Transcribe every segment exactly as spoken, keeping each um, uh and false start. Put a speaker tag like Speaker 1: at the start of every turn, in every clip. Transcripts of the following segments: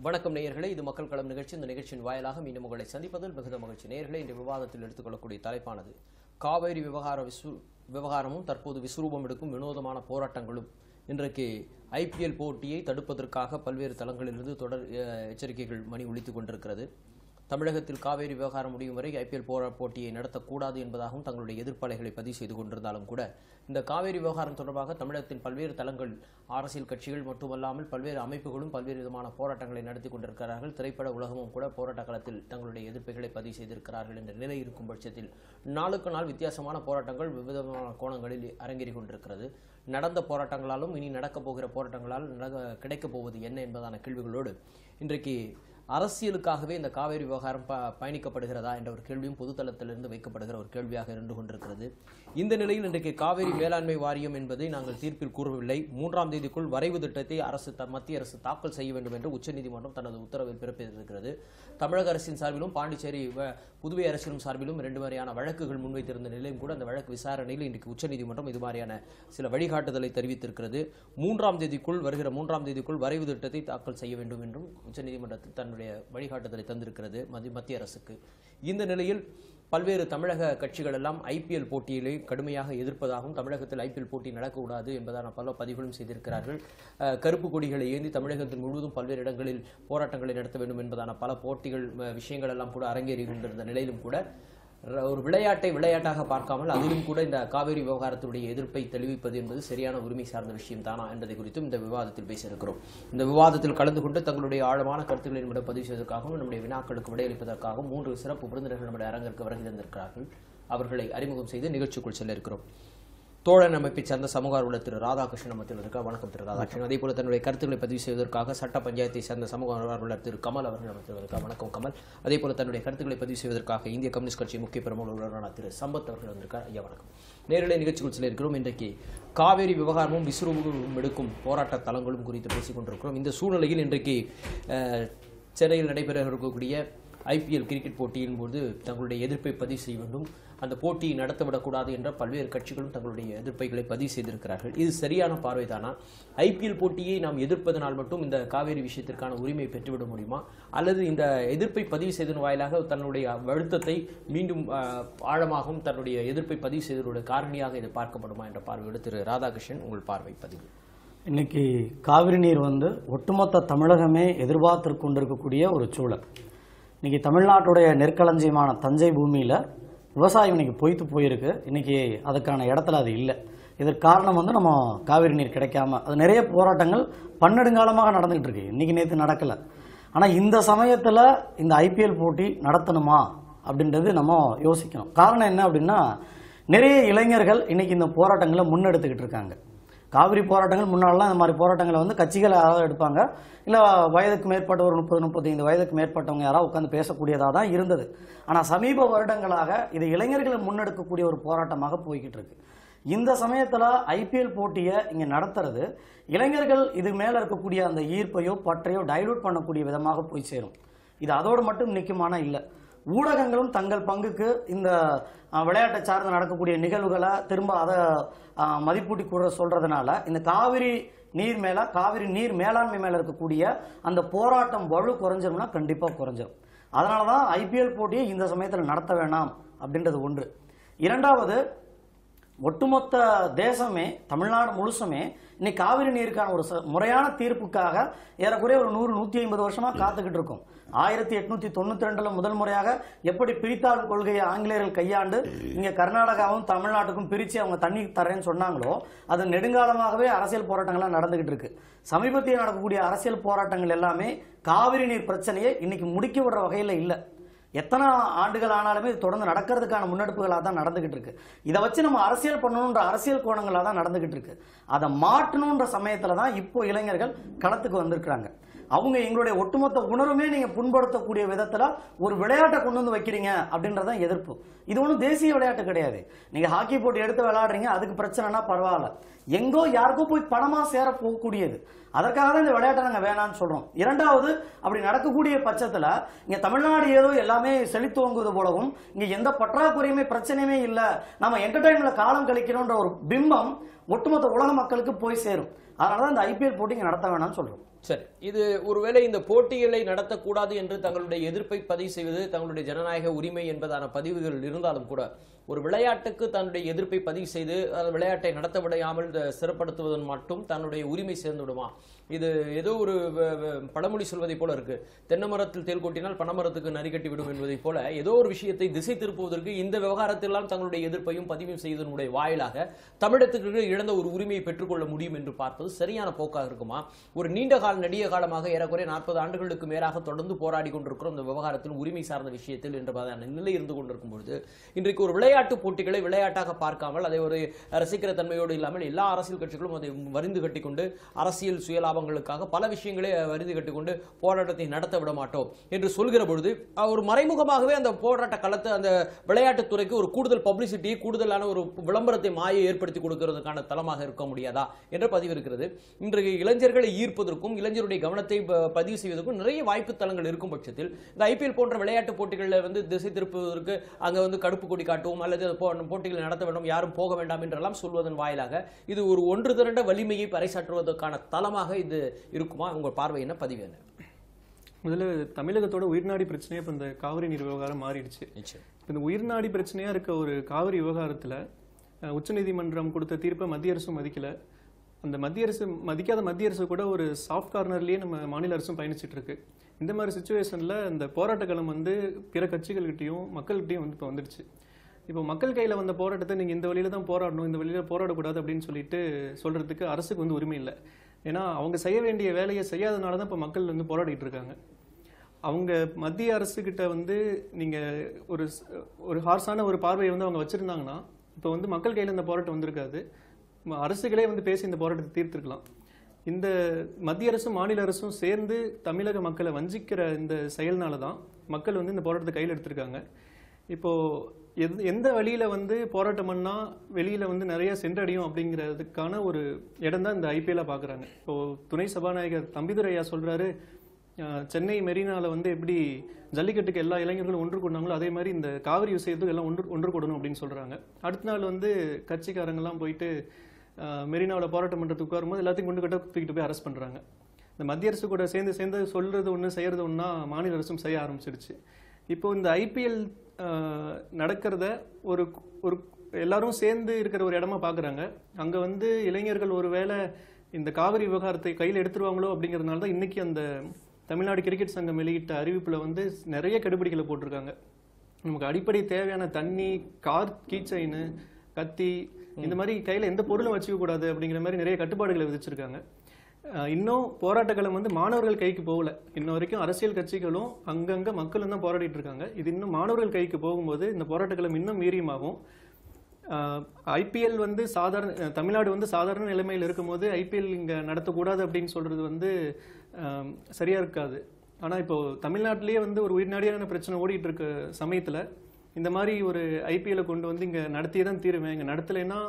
Speaker 1: வணக்கம் நேயர்களே, இது மக்கள் களம் நிகழ்ச்சி. இந்த நிகழ்ச்சியின் வாயிலாக மீண்டும் உங்களை சந்திப்பதில் மிகுந்த மகிழ்ச்சி. நேயர்களே, இந்த விவாதத்தில் எடுத்துக்கொள்ளக்கூடிய தலைப்பானது காவேரி விவகார விசு விவகாரமும் தற்போது விஸ்வரூபம் எடுக்கும் வினோதமான போராட்டங்களும். இன்றைக்கு ஐபிஎல் போட்டியை தடுப்பதற்காக பல்வேறு தளங்களிலிருந்து தொடர் எச்சரிக்கைகள் மணி ஒலித்துக் கொண்டிருக்கிறது. தமிழகத்தில் காவேரி விவகாரம் முடியும் வரை ஐபிஎல் போரா போட்டியை நடத்தக்கூடாது என்பதாகவும் தங்களுடைய எதிர்ப்பாளைகளை பதிவு செய்து கொண்டிருந்தாலும் கூட இந்த காவேரி விவகாரம் தொடர்பாக தமிழகத்தின் பல்வேறு தளங்கள் அரசியல் கட்சிகள் மட்டுமல்லாமல் பல்வேறு அமைப்புகளும் பல்வேறு விதமான போராட்டங்களை நடத்தி கொண்டிருக்கிறார்கள். திரைப்பட உலகமும் கூட போராட்ட களத்தில் தங்களுடைய எதிர்ப்புகளை பதிவு செய்திருக்கிறார்கள் என்ற நிலை இருக்கும் பட்சத்தில் நாளுக்கு நாள் வித்தியாசமான போராட்டங்கள் விவிதமான கோணங்களில் அரங்கேறி கொண்டிருக்கிறது. நடந்த போராட்டங்களாலும் இனி நடக்கப் போகிற போராட்டங்களால் கிடைக்கப் போவது என்ன என்பதான கேள்விகளோடு இன்றைக்கு அரசியலுக்காகவே இந்த காவேரி விவகாரம் ப பயணிக்கப்படுகிறதா என்ற ஒரு கேள்வியும் பொதுத்தளத்திலிருந்து வைக்கப்படுகிற ஒரு கேள்வியாக இருந்து கொண்டிருக்கிறது. இந்த நிலையில் இன்றைக்கு காவேரி மேலாண்மை வாரியம் என்பதை நாங்கள் தீர்ப்பில் கூறவில்லை. மூன்றாம் தேதிக்குள் வரைவு திட்டத்தை அரசு மத்திய அரசு தாக்கல் செய்ய வேண்டும் என்று உச்சநீதிமன்றம் தனது உத்தரவில் பிறப்பித்திருக்கிறது. தமிழக அரசின் சார்பிலும் பாண்டிச்சேரி புதுவை அரசின் சார்பிலும் இரண்டு மாதிரியான வழக்குகள் முன்வைத்திருந்த நிலையும் கூட அந்த வழக்கு விசாரணையில் இன்றைக்கு உச்சநீதிமன்றம் இது மாதிரியான சில வழிகாட்டுதலை தெரிவித்திருக்கிறது. மூன்றாம் தேதிக்குள் வருகிற மூன்றாம் தேதிக்குள் வரைவு திட்டத்தை தாக்கல் செய்ய வேண்டும் என்றும் உச்சநீதிமன்றத்தில் தன்னுடைய வழிகாட்டுதலை தந்திருக்கிறது மத்திய அரசுக்கு. இந்த நிலையில் பல்வேறு தமிழக கட்சிகள் எல்லாம் ஐபிஎல் போட்டியிலே கடுமையாக எதிர்ப்பதாகவும் தமிழகத்தில் ஐபிஎல் போட்டி நடக்கக்கூடாது என்பதான பல பதிவுகளும் செய்திருக்கிறார்கள். கருப்பு கொடிகளை ஏந்தி தமிழகத்தில் முழுவதும் பல்வேறு இடங்களில் போராட்டங்களை நடத்த வேண்டும் என்பதான பல போட்டிகள் விஷயங்கள் எல்லாம் கூட அரங்கேறி கொண்டிருந்த நிலையிலும் கூட ஒரு விளையாட்டை விளையாட்டாக பார்க்காமல் அதிலும் கூட இந்த காவேரி விவகாரத்துடைய எதிர்ப்பை தெளிவிப்பது என்பது சரியான உரிமை சார்ந்த விஷயம் தானா என்பதை குறித்தும் இந்த விவாதத்தில் பேசியிருக்கிறோம். இந்த விவாதத்தில் கலந்து கொண்டு தங்களுடைய ஆழமான கருத்துக்களை நம்மிடம் பதிவு செய்வதற்காகவும் நம்முடைய வினாக்களுக்கு விடையளிப்பதற்காகவும் மூன்று சிறப்பு விருந்தினர்கள் நம்முடைய அரங்கிற்கு வருகை தந்திருக்கிறார்கள். அவர்களை அறிமுகம் செய்து நிகழ்ச்சிக்குள் செல்ல இருக்கிறோம். தோழன் அமைப்பை சேர்ந்த சமூக ஆர்வலர் திரு ராதாகிருஷ்ணன் அமைச்சர் இருக்க வணக்கம் திரு ராதாகிருஷ்ணன். அதே போல தன்னுடைய கருத்துக்களை பதிவு செய்வதற்காக சட்ட பஞ்சாயத்தை சேர்ந்த சமூக ஆர்வலர் திரு கமல் அவர்கள் அமைச்சர் இருக்க வணக்கம் கமல். அதே போல தன்னுடைய கருத்துக்களை பதிவு செய்வதற்காக இந்திய கம்யூனிஸ்ட் கட்சி முக்கிய பிரமுகரான திரு சம்பத் அவர்கள் வந்திருக்கார். ஐயா வணக்கம். நேரிலே நிகழ்ச்சிக்குள் செல்ல இருக்கிறோம். இன்றைக்கு காவேரி விவகாரமும் விஸ்வரூபம் எடுக்கும் போராட்ட தளங்களும் குறித்து பேசிக் கொண்டிருக்கிறோம். இந்த சூழ்நிலையில் இன்றைக்கு சென்னையில் நடைபெற இருக்கக்கூடிய ஐபிஎல் கிரிக்கெட் போட்டியின் போது தங்களுடைய எதிர்ப்பை பதிவு செய்ய வேண்டும், அந்த போட்டியை நடத்தவிடக்கூடாது என்ற பல்வேறு கட்சிகளும் தங்களுடைய எதிர்ப்புகளை பதிவு செய்திருக்கிறார்கள். இது சரியான பார்வைதானா? ஐபிஎல் போட்டியை நாம் எதிர்ப்பதனால் மட்டும் இந்த காவேரி விஷயத்திற்கான உரிமையை பெற்றுவிட முடியுமா, அல்லது இந்த எதிர்ப்பை பதிவு செய்ததன் வாயிலாக தன்னுடைய அழுத்தத்தை மீண்டும் ஆழமாகவும் தன்னுடைய எதிர்ப்பை பதிவு செய்ததோட காரணியாக இது பார்க்கப்படுமா என்ற பார்வையோடு திரு ராதாகிருஷ்ணன் உங்கள் பார்வை பதிவு.
Speaker 2: இன்னைக்கு காவிரி நீர் வந்து ஒட்டுமொத்த தமிழகமே எதிர்பார்த்து கொண்டிருக்கக்கூடிய ஒரு சூழல். இன்னைக்கு தமிழ்நாட்டுடைய நெற்களஞ்சியமான தஞ்சை பூமியில் விவசாயம் இன்னைக்கு பொய்த்து போயிருக்கு. இன்னைக்கு அதுக்கான இடத்துல அது இல்லை. இதற்கு காரணம் வந்து நம்ம காவிரி நீர் கிடைக்காம அது நிறைய போராட்டங்கள் பன்னெடுங்காலமாக நடந்துகிட்டு இருக்கு. இன்னைக்கு நேற்று நடக்கலை. ஆனால் இந்த சமயத்தில் இந்த ஐபிஎல் போட்டி நடத்தணுமா அப்படின்றது நம்ம யோசிக்கணும். காரணம் என்ன அப்படின்னா, நிறைய இளைஞர்கள் இன்னைக்கு இந்த போராட்டங்களை முன்னெடுத்துக்கிட்டு இருக்காங்க. காவிரி போராட்டங்கள் முன்னாலாம் இந்த மாதிரி போராட்டங்களை வந்து கட்சிகள் யாராவது எடுப்பாங்க, இல்லை வயதுக்கு மேற்பட்ட ஒரு முப்பது முப்பத்தைந்து வயதுக்கு மேற்பட்டவங்க யாராவது உட்காந்து பேசக்கூடியதாக தான் இருந்தது. ஆனால் சமீப வருடங்களாக இது இளைஞர்களை முன்னெடுக்கக்கூடிய ஒரு போராட்டமாக போய்கிட்டு இருக்கு. இந்த சமயத்தில் ஐபிஎல் போட்டியை இங்கே நடத்துறது இளைஞர்கள் இது மேலே இருக்கக்கூடிய அந்த ஈர்ப்பையோ பற்றையோ டைலூட் பண்ணக்கூடிய விதமாக போய் சேரும். இது அதோடு மட்டும் நிற்குமானா இல்லை. ஊடகங்களும் தங்கள் பங்குக்கு இந்த விளையாட்டை சார்ந்து நடக்கக்கூடிய நிகழ்வுகளை திரும்ப அதை மதிப்பூட்டி கூட சொல்றதுனால இந்த காவிரி நீர் மேல காவிரி நீர் மேலாண்மை மேல இருக்கக்கூடிய அந்த போராட்டம் வலு குறைஞ்சிரும்னா கண்டிப்பாக குறைஞ்சிரும். அதனால தான் ஐபிஎல் போட்டியை இந்த சமயத்தில் நடத்த வேணாம் அப்படின்றது ஒன்று. இரண்டாவது, ஒட்டுமொத்த தேசமே தமிழ்நாடு முழுசுமே இன்னைக்கு காவிரி நீருக்கான ஒரு முறையான தீர்ப்புக்காக ஏறக்குறைய ஒரு நூறு நூற்றி ஐம்பது வருஷமா காத்துக்கிட்டு இருக்கும். ஆயிரத்தி எட்நூத்தி தொண்ணூத்தி ரெண்டுல முதல் முறையாக எப்படி பிரித்தாள் கொள்கையை ஆங்கிலேயர்கள் கையாண்டு இங்க கர்நாடகாவும் தமிழ்நாட்டுக்கும் பிரிச்சு அவங்க தண்ணி தரேன்னு சொன்னாங்களோ, அது நெடுங்காலமாகவே அரசியல் போராட்டங்கள்லாம் நடந்துகிட்டு இருக்கு. சமீபத்தில் நடக்கக்கூடிய அரசியல் போராட்டங்கள் எல்லாமே காவிரி நீர் பிரச்சனையை இன்னைக்கு முடுக்கி விடுற வகையில இல்லை. எத்தனை ஆண்டுகள் ஆனாலுமே இது தொடர்ந்து நடக்கிறதுக்கான முன்னெடுப்புகளாக தான் நடந்துகிட்டு இருக்கு. இதை வச்சு நம்ம அரசியல் பண்ணணுன்ற அரசியல் கோணங்களாக தான் நடந்துகிட்டு இருக்கு. அதை மாற்றணுன்ற சமயத்துல தான் இப்போ இளைஞர்கள் களத்துக்கு வந்திருக்கிறாங்க. அவங்க எங்களுடைய ஒட்டுமொத்த உணர்வுமே நீங்க புண்படுத்தக்கூடிய விதத்துல ஒரு விளையாட்டை கொண்டு வந்து வைக்கிறீங்க அப்படின்றதான் எதிர்ப்பு. இது ஒன்றும் தேசிய விளையாட்டு கிடையாது. நீங்க ஹாக்கி போட்டி எடுத்து விளையாடுறீங்க, அதுக்கு பிரச்சனைனா பரவாயில்ல. எங்கோ யாருக்கோ போய் பணமா சேர போகக்கூடியது. அதற்காக தான் இந்த விளையாட்டை நாங்கள் வேணான்னு சொல்றோம். இரண்டாவது, அப்படி நடக்கக்கூடிய பட்சத்துல இங்க தமிழ்நாடு ஏதோ எல்லாமே செழித்துவங்குவது போலவும் இங்க எந்த பற்றாக்குறையுமே பிரச்சனையுமே இல்லை, நம்ம என்டர்டைன்மெண்ட்ல காலம் கழிக்கணும்ன்ற ஒரு பிம்பம் ஒட்டுமொத்த உலக மக்களுக்கு போய் சேரும். அதனாலதான் இந்த ஐபிஎல் போட்டி இங்க நடத்த வேணாம்னு சொல்றோம்.
Speaker 1: சரி, இது ஒருவேளை இந்த போட்டிகளை நடத்தக்கூடாது என்று தங்களுடைய எதிர்ப்பை பதிவு செய்வது தங்களுடைய ஜனநாயக உரிமை என்பதான பதிவுகள் இருந்தாலும் கூட ஒரு விளையாட்டுக்கு தன்னுடைய எதிர்ப்பை பதிவு செய்து விளையாட்டை நடத்த விடாமல் சிறப்படுத்துவதன் மட்டும் தன்னுடைய உரிமை சேர்ந்து விடுமா? இது ஏதோ ஒரு பழமொழி சொல்வதை போல இருக்கு. தென்னை மரத்தில் தேல் கொட்டினால் பனைமரத்துக்கு நரி கட்டி விடும் என்பதை போல ஏதோ ஒரு விஷயத்தை திசை திருப்புவதற்கு இந்த விவகாரத்திலாம் தங்களுடைய எதிர்ப்பையும் பதிவு செய்வதனுடைய வாயிலாக தமிழகத்துக்கு இழந்த ஒரு உரிமையை பெற்றுக்கொள்ள முடியும் என்று பார்ப்பது சரியான போக்காக இருக்குமா? ஒரு நீண்ட கால நெடிய காலமாக ஏறக்குறைய நாற்பது ஆண்டுகளுக்கு மேலாக தொடர்ந்து போராடி கொண்டிருக்கிறோம் இந்த விவகாரத்தில் உரிமை சார்ந்த விஷயத்தில் என்ற நிலை இருந்து கொண்டிருக்கும் பொழுது இன்றைக்கு ஒரு விளையாட்டு போட்டிகளை விளையாட்டாக பார்க்காமல் அதை ஒரு ரசிக்கிற தன்மையோடு இல்லாமல் எல்லா அரசியல் கட்சிகளும் அதை வரிந்து கட்டிக்கொண்டு அரசியல் சுயலாபங்களுக்காக பல விஷயங்களை வரிந்து கட்டிக்கொண்டு போராட்டத்தை நடத்த விட மாட்டோம் என்று சொல்கிற பொழுது ஒரு மறைமுகமாகவே அந்த போராட்ட களத்தை அந்த விளையாட்டுத்துறைக்கு ஒரு கூடுதல் பப்ளிசிட்டி கூடுதலான ஒரு விளம்பரத்தை மாயை ஏற்படுத்தி கொடுக்கிறதுக்கான தளமாக இருக்க முடியாதா என்ற பதிவு இருக்கிறது. இன்றைக்கு இளைஞர்களை ஈர்ப்பதற்கும் இளைஞருடைய கவனத்தை பதிவு செய்வதற்கும் நிறைய வாய்ப்பு தளங்கள் இருக்கும் பட்சத்தில் இந்த ஐபிஎல் போன்ற விளையாட்டு போட்டிகளில் வந்து திசை திருப்புவதற்கு அங்கே வந்து கடுப்பு கொடி காட்டுவோம் அல்லது போட்டிகளை நடத்த வேண்டும் யாரும் போக வேண்டாம் என்றெல்லாம் சொல்வதன் வாயிலாக இது ஒரு ஒன்று திரண்ட வலிமையை பறைசாற்றுவதற்கான தளமாக இது இருக்குமா? உங்கள் பார்வை என்ன, பதிவு என்ன?
Speaker 3: முதல்ல தமிழகத்தோட உயிர்நாடி பிரச்சனையா இப்போ இந்த காவிரி நீர் விவகாரம் மாறிடுச்சு. இந்த உயிர்நாடி பிரச்சனையா இருக்க ஒரு காவிரி விவகாரத்துல உச்சநீதிமன்றம் கொடுத்த தீர்ப்பை மத்திய அரசும் மதிக்கல. அந்த மத்திய அரசு மதிக்காத மத்திய அரசு கூட ஒரு சாஃப்ட் கார்னர்லயே நம்ம மாநில அரசும் பயணிச்சுட்டு இருக்கு. இந்த மாதிரி சுச்சுவேஷன்ல இந்த போராட்ட களம் வந்து பிற கட்சிகள்கிட்டையும் மக்கள்கிட்டையும் வந்து இப்போ வந்துடுச்சு. இப்போ மக்கள் கையில வந்த போராட்டத்தை நீங்க இந்த வழியில தான் போராடணும், இந்த வழியில போராடக்கூடாது அப்படின்னு சொல்லிட்டு சொல்றதுக்கு அரசுக்கு வந்து உரிமை இல்லை. ஏன்னா அவங்க செய்ய வேண்டிய வேலையை செய்யாதனால தான் இப்போ மக்கள் வந்து போராடிட்டு இருக்காங்க. அவங்க மத்திய அரசு கிட்ட வந்து நீங்க ஒரு ஒரு ஹார்ஸான ஒரு பார்வையை வந்து அவங்க வச்சிருந்தாங்கன்னா இப்போ வந்து மக்கள் கையில இந்த போராட்டம் வந்திருக்காது. அரசுகளே வந்து பேசி இந்த போராட்டத்தை தீர்த்திருக்கலாம். இந்த மத்திய அரசும் மாநில அரசும் சேர்ந்து தமிழக மக்களை வஞ்சிக்கிற இந்த செயல்னால தான் மக்கள் வந்து இந்த போராட்டத்தை கையில் எடுத்திருக்காங்க. இப்போ எந்த வழியில வந்து போராட்டம் பண்ணா வெளியில வந்து நிறைய சென்றடையும் அப்படிங்கிறதுக்கான ஒரு இடம் தான் இந்த ஐபிஎல்ல பாக்குறாங்க. இப்போ துணை சபாநாயகர் தம்பிதுரையா சொல்றாரு, சென்னை மெரினால வந்து எப்படி ஜல்லிக்கட்டுக்கு எல்லா இளைஞர்களும் ஒன்று கூடினாங்களோ அதே மாதிரி இந்த காவிரி விஷயத்துக்கு எல்லாம் ஒன்று ஒன்று கூடணும் அப்படின்னு சொல்றாங்க. அடுத்த நாள் வந்து கட்சிக்காரங்க எல்லாம் போயிட்டு மெரினாவில் போராட்டம் பண்றதுக்கு உட்காரும்போது எல்லாத்தையும் கொண்டு கட்ட தூக்கிட்டு போய் அரெஸ்ட் பண்றாங்க. இந்த மத்திய அரசு கூட சேர்ந்து சேர்ந்து சொல்றது ஒன்று செய்யறது ஒன்னா மாநில அரசும் செய்ய ஆரம்பிச்சிடுச்சு. இப்போ இந்த ஐபிஎல் நடக்கிறத ஒரு ஒரு எல்லாரும் சேர்ந்து இருக்கிற ஒரு இடமா பாக்குறாங்க. அங்க வந்து இளைஞர்கள் ஒருவேளை இந்த காவிரி விவகாரத்தை கையில் எடுத்துருவாங்களோ அப்படிங்கிறதுனால தான் இன்னைக்கு அந்த தமிழ்நாடு கிரிக்கெட் சங்கம் வெளியிட்ட அறிவிப்புல வந்து நிறைய கெடுபிடிகளை போட்டிருக்காங்க. நமக்கு அடிப்படை தேவையான தண்ணி, கார் கீச்சைனு, கத்தி, இந்த மாதிரி கையில எந்த பொருளும் வச்சுக்க கூடாது அப்படிங்கிற மாதிரி நிறைய கட்டுப்பாடுகளை விதிச்சிருக்காங்க. இன்னும் போராட்ட களம் வந்து மாணவர்கள் கைக்கு போகல. இன்ன வரைக்கும் அரசியல் கட்சிகளும் அங்கங்க மக்களும் தான் போராடிட்டு இருக்காங்க. இது இன்னும் மாணவர்கள் கைக்கு போகும்போது இந்த போராட்ட களம் இன்னும் வீரியமாகும். ஐபிஎல் வந்து சாதாரண தமிழ்நாடு வந்து சாதாரண நிலைமையில் இருக்கும்போது ஐபிஎல் இங்க நடத்தக்கூடாது அப்படின்னு சொல்றது வந்து சரியா இருக்காது. ஆனா இப்போ தமிழ்நாட்டிலேயே வந்து ஒரு உயிர்நாடியான பிரச்சனை ஓடிட்டு இருக்க சமயத்துல இந்த மாதிரி ஒரு ஐபிஎல்லை கொண்டு வந்து இங்க நடத்தியே தான் தீருவேன், இங்க நடத்தலைன்னா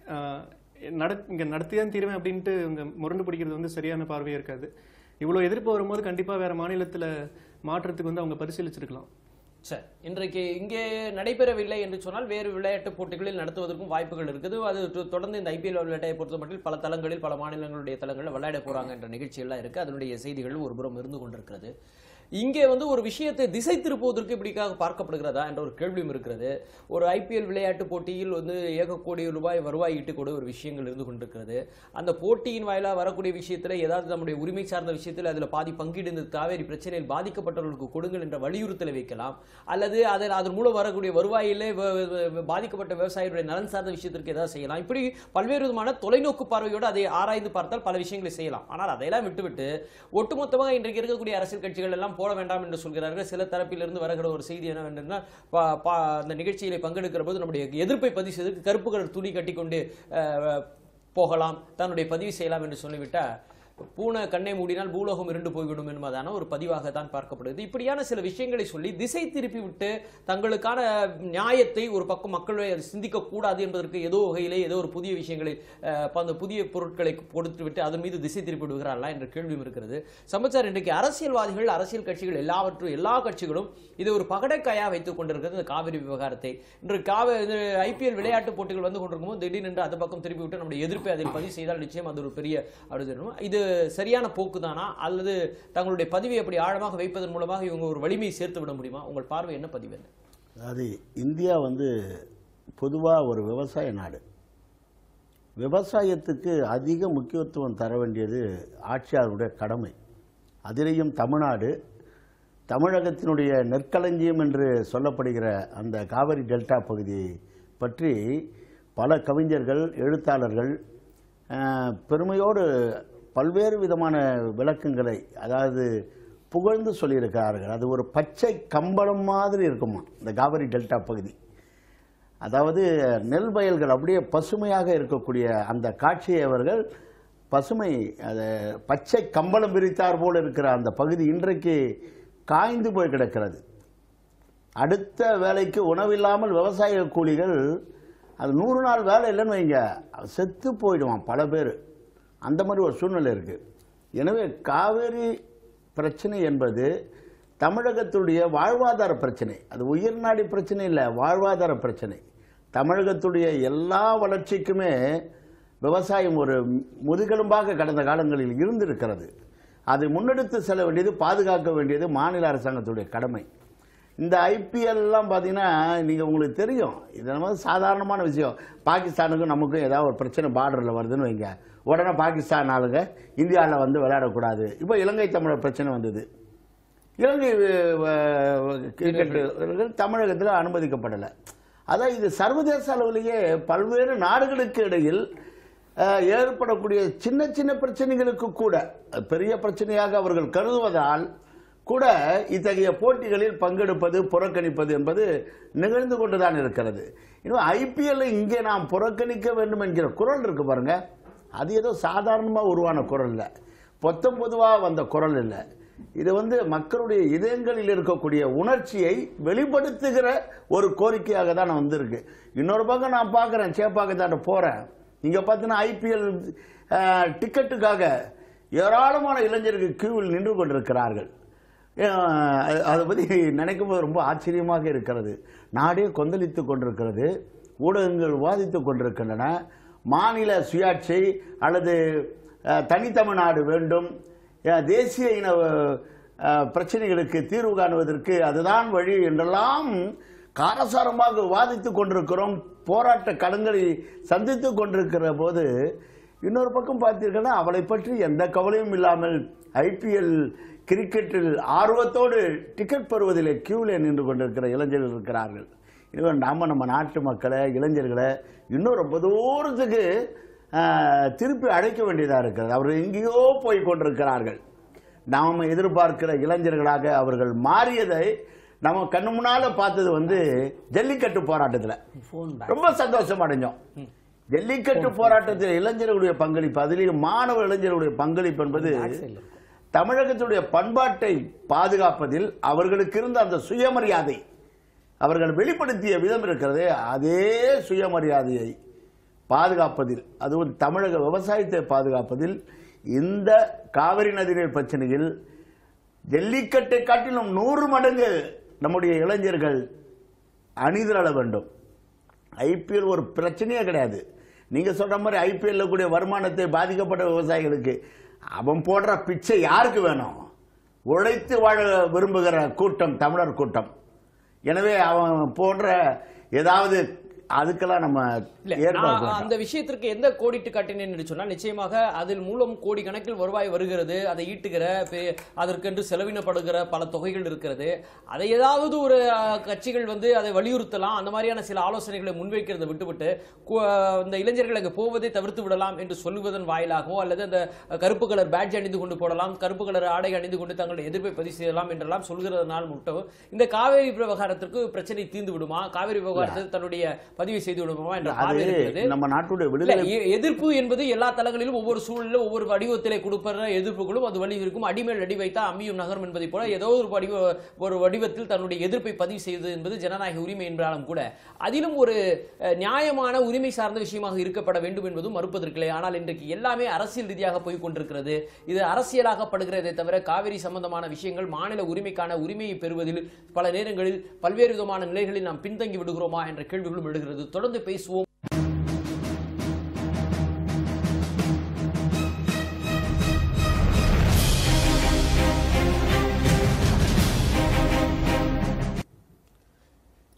Speaker 3: நட இங்க நடத்திதான் தீருவேன் அப்படின்ட்டு இங்க முரண்டு பிடிக்கிறது வந்து சரியான பார்வையா இருக்காது. இவ்வளவு எதிர்ப்பு வரும்போது கண்டிப்பா வேற மாநிலத்துல மாற்றத்துக்கு வந்து அவங்க பரிசீலிச்சிருக்கலாம்.
Speaker 1: சார், இன்றைக்கு இங்கே நடைபெறவில்லை என்று சொன்னால் வேறு விளையாட்டு போட்டிகளில் நடத்துவதற்கும் வாய்ப்புகள் இருக்குது. அது தொடர்ந்து இந்த ஐபிஎல் விளையாட்டை பொறுத்த மட்டும் பல தளங்களில் பல மாநிலங்களுடைய தளங்களில் விளையாட போறாங்க என்ற நிகழ்ச்சியெல்லாம் இருக்கு. அதனுடைய செய்திகள் ஒரு புறம் இருந்து கொண்டிருக்கிறது. இங்கே வந்து ஒரு விஷயத்தை திசை திருப்புவதற்கு இப்படிக்காக பார்க்கப்படுகிறதா என்ற ஒரு கேள்வியும் இருக்கிறது. ஒரு ஐபிஎல் விளையாட்டு போட்டியில் வந்து ஏக கோடி ரூபாய் வருவாய் ஈட்டு கூட ஒரு விஷயங்கள் இருந்து கொண்டிருக்கிறது. அந்த போட்டியின் வாயிலாக வரக்கூடிய விஷயத்தில் ஏதாவது நம்முடைய உரிமை சார்ந்த விஷயத்தில் அதில் பாதி பங்கீடு இந்த காவேரி பிரச்சனையில் பாதிக்கப்பட்டவர்களுக்கு கொடுங்கள் என்ற வலியுறுத்தலை வைக்கலாம். அல்லது அதில் அதன் மூலம் வரக்கூடிய வருவாயிலே பாதிக்கப்பட்ட விவசாயிகளுடைய நலன் சார்ந்த விஷயத்திற்கு ஏதாவது செய்யலாம். இப்படி பல்வேறு விதமான தொலைநோக்கு பார்வையோடு அதை ஆராய்ந்து பார்த்தால் பல விஷயங்களை செய்யலாம். ஆனால் அதையெல்லாம் விட்டுவிட்டு ஒட்டுமொத்தமாக இன்றைக்கு இருக்கக்கூடிய அரசியல் கட்சிகள் எல்லாம் போட வேண்டாம் என்று சொல்கிறார்கள். சில தரப்பிலிருந்து வருகிற ஒரு செய்தி என்னவென்றால், அந்த நிகழ்ச்சியிலே பங்கெடுக்கிற போது நம்முடைய எதிர்ப்பை பதிவு செய்வதற்கு கருப்பு கலர் துணி கட்டிக்கொண்டு போகலாம், தன்னுடைய பதிவு செய்யலாம் என்று சொல்லிவிட்டா பூனை கண்ணை மூடினால் பூலோகம் இருண்டு போய்விடும் என்பதான ஒரு பதிவாக தான் பார்க்கப்படுது. இப்படியான சில விஷயங்களை சொல்லி திசை திருப்பி விட்டு தங்களுக்கான நியாயத்தை ஒரு பக்கம் மக்களை சிந்திக்க கூடாது என்பதற்கு ஏதோ வகையிலே ஏதோ ஒரு புதிய விஷயங்களை அந்த புதிய பொருட்களை கொடுத்து விட்டு அதன் மீது திசை திருப்பி விடுகிறார்களா என்ற கேள்வியும் இருக்கிறது. சமாச்சாரம், இன்றைக்கு அரசியல்வாதிகள், அரசியல் கட்சிகள் எல்லாவற்றும் எல்லா கட்சிகளும் இது ஒரு பகடைக்காயா வைத்துக் கொண்டிருக்கிறது இந்த காவிரி விவகாரத்தை. இன்று காவிரி ஐபிஎல் விளையாட்டு போட்டிகள் வந்து கொண்டிருக்கும் போது திடீரென்று அந்த பக்கம் திருப்பி விட்டு நம்முடைய எதிர்ப்பை அதில் பதிவு செய்தால் நிச்சயம் அது ஒரு பெரிய அழுதணும். இது சரியான போக்கு தானா, அல்லது தங்களுடைய பதிவை அப்படி ஆழமாக வைப்பதன் மூலமாக இவங்க ஒரு வலிமையை சேர்த்து விட முடியுமா? உங்கள் பார்வை என்ன பதிவு என்ன?
Speaker 4: அது இந்தியா வந்து பொதுவாக ஒரு விவசாய நாடு. விவசாயத்துக்கு அதிக முக்கியத்துவம் தர வேண்டியது ஆட்சியாளருடைய கடமை. அதிலேயும் தமிழ்நாடு, தமிழகத்தினுடைய நெற்களஞ்சியம் என்று சொல்லப்படுகிற அந்த காவிரி டெல்டா பகுதியை பற்றி பல கவிஞர்கள், எழுத்தாளர்கள் பெருமையோடு பல்வேறு விதமான விளக்கங்களை, அதாவது புகழ்ந்து சொல்லியிருக்கிறார்கள். அது ஒரு பச்சை கம்பளம் மாதிரி இருக்குமா இந்த காவிரி டெல்டா பகுதி. அதாவது நெல் வயல்கள் அப்படியே பசுமையாக இருக்கக்கூடிய அந்த காட்சியை அவர்கள் பசுமை, அது பச்சை கம்பளம் விரித்தார் போல் இருக்கிற அந்த பகுதி இன்றைக்கு காய்ந்து போய் கிடக்கிறது. அடுத்த வேலைக்கு உணவில்லாமல் விவசாய கூலிகள், அது நூறு நாள் வேலை இல்லைன்னு வைங்க, செத்து போயிடுவான் பல பேர். அந்த மாதிரி ஒரு சூழ்நிலை இருக்குது. எனவே காவேரி பிரச்சனை என்பது தமிழகத்துடைய வாழ்வாதார பிரச்சனை. அது உயிர்நாடி பிரச்சனை இல்லை, வாழ்வாதார பிரச்சனை. தமிழகத்துடைய எல்லா வளர்ச்சிக்குமே விவசாயம் ஒரு முதுகெலும்பாக கடந்த காலங்களில் இருந்திருக்கிறது. அதை முன்னெடுத்து செல்ல வேண்டியது, பாதுகாக்க வேண்டியது மாநில அரசாங்கத்துடைய கடமை. இந்த ஐபிஎல்லாம் பார்த்தீங்கன்னா நீங்கள் உங்களுக்கு தெரியும், இது நம்ம சாதாரணமான விஷயம். பாகிஸ்தானுக்கும் நமக்கும் ஏதாவது ஒரு பிரச்சனை பார்டரில் வருதுன்னு வைங்க, உடனே பாகிஸ்தான் ஆளுங்க இந்தியாவில் வந்து விளையாடக்கூடாது. இப்போ இலங்கை தமிழர் பிரச்சனை வந்தது. இலங்கை கிரிக்கெட் தமிழகத்தில் அனுமதிக்கப்படலை. அதான் இது சர்வதேச அளவிலேயே பல்வேறு நாடுகளுக்கு இடையில் ஏற்படக்கூடிய சின்ன சின்ன பிரச்சனைகளுக்கு கூட பெரிய பிரச்சனையாக அவர்கள் கருதுவதால் கூட இத்தகைய போட்டிகளில் பங்கெடுப்பது, புறக்கணிப்பது என்பது நிகழ்ந்து கொண்டுதான் இருக்கிறது. இன்னும் ஐபிஎல் இங்கே நாம் புறக்கணிக்க வேண்டும் என்கிற குரல் இருக்கு பாருங்க, அது ஏதோ சாதாரணமாக உருவான குரல் இல்லை, பொத்தம் பொதுவாக வந்த குரல் இல்லை. இது வந்து மக்களுடைய இதயங்களில் இருக்கக்கூடிய உணர்ச்சியை வெளிப்படுத்துகிற ஒரு கோரிக்கையாக தான் வந்திருக்கு. இன்னொரு பக்கம் நான் பார்க்குறேன், சேப்பாக்கத்தாண்ட போகிறேன், இங்கே பார்த்தீங்கன்னா ஐபிஎல் டிக்கெட்டுக்காக ஏராளமான இளைஞர்கள் கியூவில் நின்று கொண்டிருக்கிறார்கள். அதை பற்றி நினைக்கும் போது ரொம்ப ஆச்சரியமாக இருக்கிறது. நாடே கொந்தளித்து கொண்டிருக்கிறது, ஊடகங்கள் விவாதித்து கொண்டிருக்கின்றன. மாநில சுயாட்சி அல்லது தனித்தமிழ்நாடு வேண்டும், தேசிய இன பிரச்சனைகளுக்கு தீர்வு காணுவதற்கு அதுதான் வழி என்றெல்லாம் காரசாரமாக விவாதித்து கொண்டிருக்கிறோம். போராட்ட களங்களை சந்தித்து கொண்டிருக்கிற போது இன்னொரு பக்கம் பார்த்தீர்கள்னா அவளை பற்றி எந்த கவலையும் இல்லாமல் ஐபிஎல் கிரிக்கெட்டில் ஆர்வத்தோடு டிக்கெட் பெறுவதில் கியூவில் நின்று கொண்டிருக்கிற இளைஞர்கள் இருக்கிறார்கள். இதுவே நாம் நம்ம நாட்டு மக்களை, இளைஞர்களை இன்னும் ரொம்ப தூரத்துக்கு திருப்பி அழைக்க வேண்டியதாக இருக்கிறது. அவர்கள் எங்கேயோ போய் கொண்டிருக்கிறார்கள். நாம் எதிர்பார்க்கிற இளைஞர்களாக அவர்கள் மாறியதை நம்ம கண்ணு முன்னால பார்த்தது வந்து ஜல்லிக்கட்டு போராட்டத்தில் ரொம்ப சந்தோஷம் அடைஞ்சோம். ஜல்லிக்கட்டு போராட்டத்தில் இளைஞர்களுடைய பங்களிப்பு, அதிலேயும் மாணவ இளைஞர்களுடைய பங்களிப்பு என்பது தமிழகத்துடைய பண்பாட்டை பாதுகாப்பதில் அவர்களுக்கு இருந்த அந்த சுயமரியாதை அவர்கள் வெளிப்படுத்திய விதம் இருக்கிறது. அதே சுயமரியாதையை பாதுகாப்பதில், அதுவும் தமிழக விவசாயத்தை பாதுகாப்பதில் இந்த காவிரி நதிநீர் பிரச்சனையில் ஜல்லிக்கட்டை காட்டிலும் நூறு மடங்கு நம்முடைய இளைஞர்கள் அணிதிரள வேண்டும். ஐபிஎல் ஒரு பிரச்சனையே கிடையாது. நீங்க சொல்ற மாதிரி ஐபிஎல்ல கூடிய வருமானத்தை பாதிக்கப்பட்ட விவசாயிகளுக்கு அவன் போடுற பிச்சை யாருக்கு வேணும்? உழைத்து வாழ விரும்புகிற கூட்டம் தமிழர் கூட்டம். எனவே அவன் போன்ற ஏதாவது அதுக்கெல்லாம் நம்ம
Speaker 1: அந்த விஷயத்திற்கு எந்த கோடிட்டு காட்டினேன்னு சொன்னா, நிச்சயமாக அதில் மூலம் கோடி கணக்கில் வருவாய் வருகிறது, அதை ஈட்டுகிற அதற்கென்று செலவினப்படுகிற பல தொகைகள் இருக்கிறது. அதை ஏதாவது ஒரு கட்சிகள் வந்து அதை வலியுறுத்தலாம், அந்த மாதிரியான சில ஆலோசனைகளை முன்வைக்கிறத விட்டுவிட்டு இந்த இளைஞர்கள் அங்கே போவதை தவிர்த்து விடலாம் என்று சொல்லுவதன் வாயிலாகவோ, அல்லது அந்த கருப்பு கலர் பேட்ஜ் அணிந்து கொண்டு போடலாம், கருப்பு கலர் ஆடை அணிந்து கொண்டு தங்களுடைய எதிர்ப்பை பதிவு செய்யலாம் என்றெல்லாம் சொல்கிறதுனால் மட்டும் இந்த காவேரி விவகாரத்திற்கு பிரச்சனை தீர்ந்து விடுமா? காவேரி விவகாரத்தில் தன்னுடைய பதிவு செய்து விடுமா என்ற பார்வை இருக்கிறது.
Speaker 4: நம்ம நாட்டுடைய விடுதலை
Speaker 1: எதிர்ப்பு என்பது எல்லா தளங்களிலும் ஒவ்வொரு சூழலிலும் ஒவ்வொரு வடிவத்திலே கொடுப்பற எதிர்ப்புகளும் அது வழி இருக்கும். அடிமேல் அடி வைத்தா அம்மியும் நகரும் என்பதை போல ஏதோ ஒரு வடிவ ஒரு வடிவத்தில் தன்னுடைய எதிர்ப்பை பதிவு செய்வது என்பது ஜனநாயக உரிமை என்றாலும் கூட அதிலும் ஒரு நியாயமான உரிமை சார்ந்த விஷயமாக இருக்கப்பட வேண்டும் என்பதும் மறுப்பதற்கில்லை. ஆனால் இன்றைக்கு எல்லாமே அரசியல் ரீதியாக போய் கொண்டிருக்கிறது. இது அரசியலாகப்படுகிறதே தவிர காவிரி சம்பந்தமான விஷயங்கள் மாநில உரிமைக்கான உரிமையை பெறுவதில் பல நேரங்களில் பல்வேறு விதமான நிலைகளில் நாம் பின்தங்கி விடுகிறோமா என்ற கேள்விகளும் எழுகிறது. தொடர்ந்து பேசுவோம்.